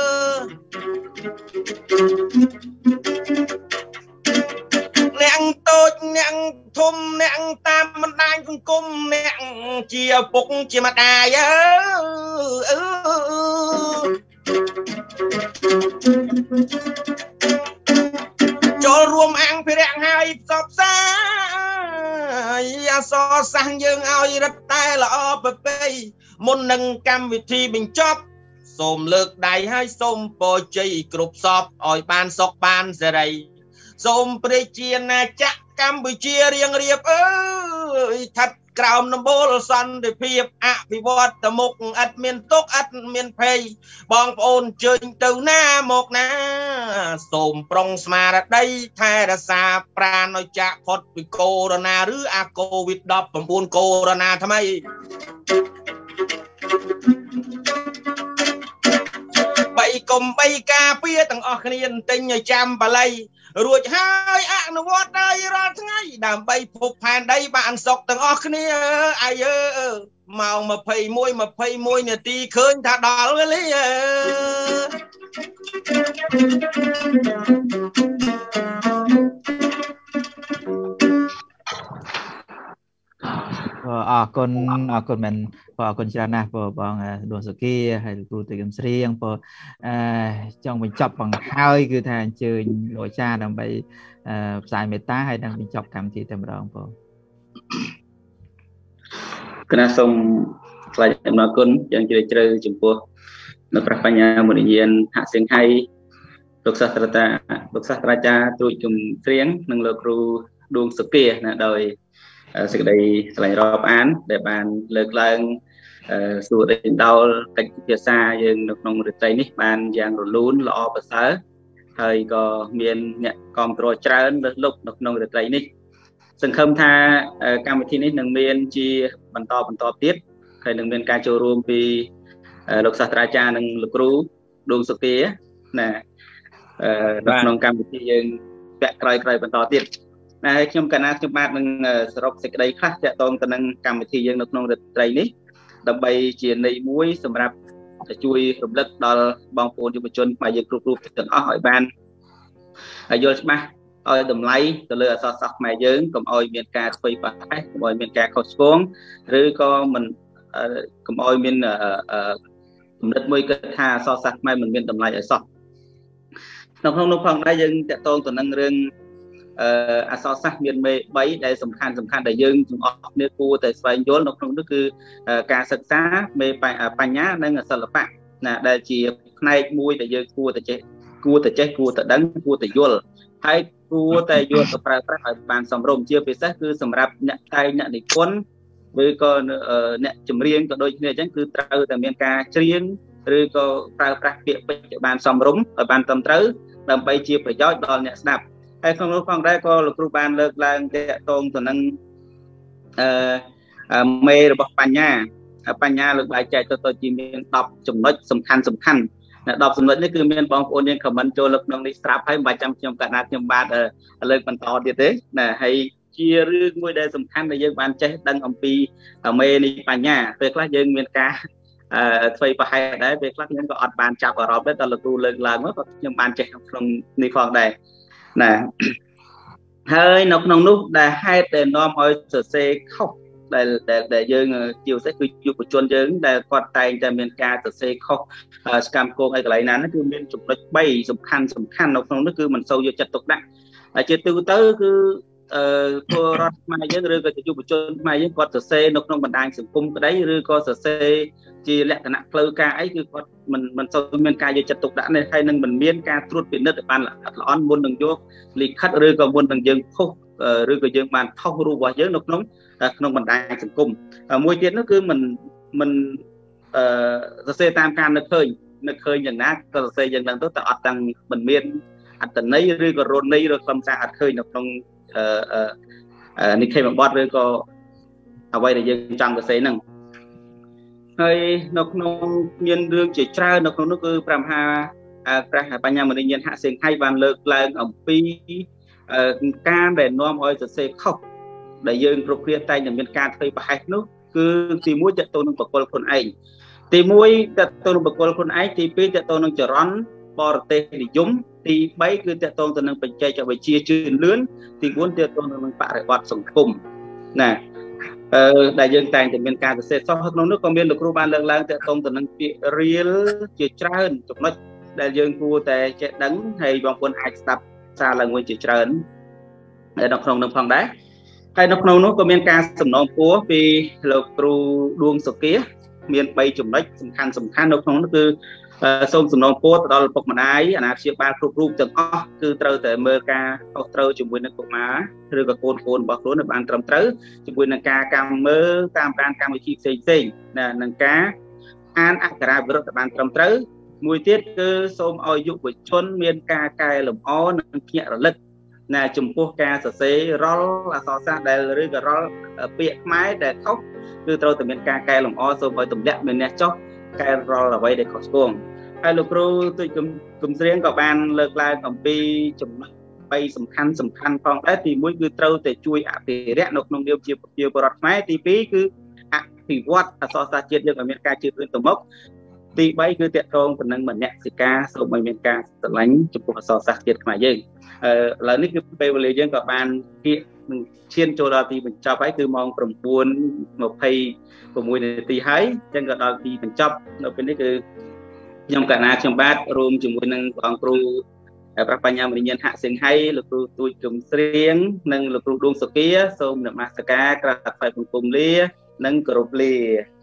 អ្នកតូចអ្នកធំអ្នកតាមបណ្ដាញសង្គមអ្នកជាពុកជាម្ដាយអើអឺចូលរួមអង្គភិរៈហើយផ្សព្វផ្សាយអសរសាស្ត្រយើងឲ្យរឹតតែល្អប្រពៃមុននឹងកម្មវិធីបញ្ចប់សូមលើកដៃឲ្យសូមពរជ័យគ្រប់សពឲ្យបានសុខបានសេរីសូមព្រះជាណាចក្រកម្ពុជារៀងរៀបអើយថាត់ក្រោមដំបូលសន្តិភាពអភិវឌ្ឍទៅមុខឥតមានទុកឥតមានភ័យបងប្អូនជើញទៅណាមកណាសូមប្រុងស្មារតីថែរក្សាប្រាណឲ្យចាក់ផុតពីកូវីដ ឬអាកូវីដ ដប់ប្រាំបួន កូវីដ ថ្មីបីកុំបីការពារទាំងអស់គ្នាទិញឲ្យចាំបល័យរួចហើយអនុវត្តដោយរាល់ថ្ងៃដើម្បីភពផែនដីបានសុខទាំងអស់គ្នាអាយអើម៉ោងម្ភៃមួយ ម្ភៃមួយនាទីឃើញថាដល់លីអើអរគុណអរគុណមែនបងអរគុណច្រើនណាស់បងបងដួងសុគីហើយលោកគ្រូទៅកំស្រៀងបងអឺចង់បញ្ចប់បង្ហើយគឺថាអញ្ជើញលោកអាចារ្យដើម្បីអឺផ្សាយមេត្តាហើយនឹងបញ្ចប់កម្មវិធីតែម្ដងបងគណៈសូមថ្លែងអំណរគុណយ៉ាងជ្រាលជ្រៅចំពោះនៅព្រះបញ្ញាមុនីញាណហសិង្ហៃលោកសាស្ត្រាចារ្យលោកសាស្ត្រាចារ្យទូចកំស្រៀងនិងលោកគ្រូដួងសុគីណាដោយសេចក្តីថ្លែងរាប់អានដែលបានលើកឡើងសួរដេញដោលកិច្ចពិភាក្សាយើងនៅក្នុងរាត្រីនេះបានយ៉ាងរលូនល្អប្រសើរហើយក៏មានអ្នកគាំទ្រច្រើនលើសលប់នៅក្នុងរាត្រីនេះសង្ឃឹមថាកម្មវិធីនេះនឹងមានជាបន្តបន្តទៀតហើយនឹងមានការចូលរួមពីលោកសាស្ត្រាចារ្យនិងលោកគ្រូដួងសុគីណានៅក្នុងកម្មវិធីយើងពាក់ក្រោយក្រោយបន្តទៀតណាហើយខ្ញុំកណាខ្ញុំបាទនឹងសរុបសេចក្តីខ្លះទាក់ទងទៅនឹងកម្មវិធីយើងនៅក្នុងរាត្រីនេះដើម្បីជាន័យមួយសម្រាប់ជួយរំលឹកដល់បងប្អូនយុវជនខ្មែរយើងគ្រប់រូបទាំងអស់ឲ្យបានយល់ច្បាស់ឲ្យតម្លៃទៅលើអក្សរសាស្ត្រខ្មែរយើងកុំឲ្យមានការធ្វើបាក់កុំឲ្យមានការខុសឆ្គងឬក៏មិនកុំឲ្យមានគំនិតមួយគិតថាអក្សរសាស្ត្រខ្មែរមិនមានតម្លៃឲ្យសោះនៅក្នុងនោះផងដែរយើងតាក់ទងទៅនឹងរឿងអក្សរសាស្ត្រមានមេបីដែលសំខាន់សំខាន់ដែលយើងទាំងអស់គ្នាគួរតែស្វែងយល់នៅក្នុងនោះគឺការសិក្សាមេបញ្ញានិងសិល្បៈណាដែលជាផ្នែកមួយដែលយើងគួរតែចេះគួរតែចេះគួរតែដឹងគួរតែយល់ហើយគួរតែយកទៅប្រើប្រាស់ឲ្យបានសមរម្យជាពិសេសគឺសម្រាប់អ្នកតែងអ្នកនិពន្ធឬក៏អ្នកចម្រៀងក៏ដូចគ្នាអញ្ចឹងគឺត្រូវតែមានការច្រៀងឬក៏ប្រើប្រាស់ពាក្យពេចន៍ឲ្យបានសមរម្យឲ្យបានត្រឹមត្រូវដើម្បីជាប្រយោជន៍ដល់អ្នកស្ដាប់ហើយក្នុងនោះផងដែរក៏លោកគ្រូបានលើកឡើងទាក់ទងទៅនឹងអឺមេរបស់បញ្ញាបញ្ញាលើកបែងចែកទៅទៅជាមានដប់ចំណុចសំខាន់សំខាន់ដប់ចំណុចនេះគឺមានបងប្អូនយើងខមមិនចូលលើក្នុងនេះស្រាប់ហើយមិនបាច់ចាំខ្ញុំកណាត់ខ្ញុំបាទលើកបន្តទៀតទេណាហើយជារឿងមួយដែលសំខាន់ដែលយើងបានចេះដឹងអំពីមេនេះបញ្ញាពេលខ្លះយើងមានការអឺធ្វើប្រហែលដែរពេលខ្លះខ្ញុំក៏អត់បានចាប់អារម្មណ៍ដែរតែលោកគ្រូលើកឡើងមកក៏ខ្ញុំបានចេះក្នុងនេះផងដែរណាហើយនៅក្នុងនោះដែលហេតុដែលនាំឲ្យសរសេរខុសដែលដែលយើងជាពិសេសគឺយុវជនយើងដែលគាត់តែងតែមានការសរសេរខុសសកម្មគោកឲ្យកន្លែងណានោះគឺមានចំណុចបីសំខាន់សំខាន់នៅក្នុងនោះគឺមិនសូវយកចិត្តទុកដាក់ជាទូទៅគឺអឺពលរដ្ឋខ្មែរយើងឬក៏យុវជនខ្មែរយើងគាត់សរសេរនៅក្នុងបណ្ដាញសង្គមក្តីឬក៏សរសេរជាលក្ខណៈផ្លូវការអីគឺគាត់មិនមិនសូវមានការយកចិត្តទុកដាក់នេះហើយនឹងមិនមានការត្រួតពិនិត្យឲ្យបានល្អិតល្អន់មុននឹងយកលិខិតឬក៏មុននឹងយើងផុសឬក៏យើងបានថោសរូបរបស់យើងនៅក្នុងក្នុងបណ្ដាញសង្គមមួយទៀតនោះគឺមិនមិនអឺសរសេរតាមការនឹកឃើញនឹកឃើញយ៉ាងណាក៏សរសេរយ៉ាងហ្នឹងទៅតែអត់ទាំងមិនមានអត្តន័យឬក៏រន័យឬខ្លឹមសារអត់ឃើញនៅក្នុងនិក្ខេបបទឬក៏អ្វីដែលយើងចង់សរសេរហ្នឹងហើយនៅក្នុងមានរឿងជាច្រើននៅក្នុងនោះគឺព្រះមហាព្រះបញ្ញាមនីញាណហសិង្ហៃបានលើកឡើងអំពីការដែលនាំឲ្យសរសេរខុសដែលយើងគ្រប់គ្នាតែងតែមានការធ្វើប្រហែសនោះគឺទីមួយតើតើនឹងបកគលខ្លួនឯងទីមួយតើតើនឹងបកគលខ្លួនឯងទីពីរតើតើនឹងចរន្តបរទេសនិយមទីបីគឺតើតើទៅនឹងបច្ចេកវិទ្យាជឿនលឿនទីបួនតើតើនឹងបរិបទសង្គមណាអឺដែលយើងតែងតែមានការសរសេរសោះក្នុងនោះក៏មានលោកគ្រូបានលើកឡើងតើតើទៅនឹងពាក្យរៀលជាច្រើនចំណុចដែលយើងគួរតែចេះដឹងហើយបងប្អូនអាចស្ដាប់សារឡើងវិញជាច្រើននៅក្នុងនោះផងដែរហើយនៅក្នុងនោះក៏មានការសំណូមពរពីលោកគ្រូដួងសុគាមានបីចំណុចសំខាន់សំខាន់នៅក្នុងនោះគឺសូមសំណូមពរទៅដល់ឪពុកម្ដាយអាណាព្យាបាលគ្រប់រូបទាំងអស់គឺត្រូវតែមើលការខុសត្រូវជាមួយនឹងកុមារឬក៏កូនកូនរបស់ខ្លួនឲ្យបានត្រឹមត្រូវជាមួយនឹងការកម្មមើលតាមដានកម្មវិធីផ្សេងផ្សេងណានឹងការអានអក្ខរាវិរុទ្ធឲ្យបានត្រឹមត្រូវមួយទៀតគឺសូមឲ្យយុវជនមានការកែលម្អនិងភ្ញាក់រលឹកណាចំពោះការសរសេររាល់អក្សរសាស្ត្រដែលឬក៏រាល់ពាក្យខ្មែរដែលខុសគឺត្រូវតែមានការកែលម្អសូមឲ្យទម្លាក់មានអ្នកចុះកែរាល់អ្វីដែលខុសឆ្គងហើយលោកគ្រូទុយគំស្រៀងក៏បានលើកឡើងអំពីចំណុចបីសំខាន់សំខាន់ផងដែរទីមួយគឺត្រូវតែជួយអភិរក្សនៅក្នុងនាមជាប្រជាពលរដ្ឋខ្មែរទីពីរគឺអភិវឌ្ឍអក្សរសាស្ត្រជាតិយើងឲ្យមានការជឿនលឿនទៅមុខទីបីគឺតកតងទៅនឹងមនសិការសូមឲ្យមានការស្រឡាញ់ចំពោះអក្សរសាស្ត្រជាតិខ្មែរយើងអឺឥឡូវនេះគឺពេលវេលាយើងក៏បានគៀកនឹងឈានចូលដល់ទីបញ្ចប់ហើយគឺម៉ោង ប្រាំបួនម្ភៃប្រាំមួយ នាទីហើយអញ្ចឹងក៏ដល់ទីបញ្ចប់នៅពេលនេះគឺខ្ញុំកណាខ្ញុំបាទរួមជាមួយនឹងព្រះអង្គគ្រូព្រះបញ្ញាមនីញាណហសិង្ហៃលោកគ្រូទូចគំស្រៀងនិងលោកគ្រូដួងសុគាសូមនមស្ការក្រាបថ្វាយបង្គំលានិងគោរពលា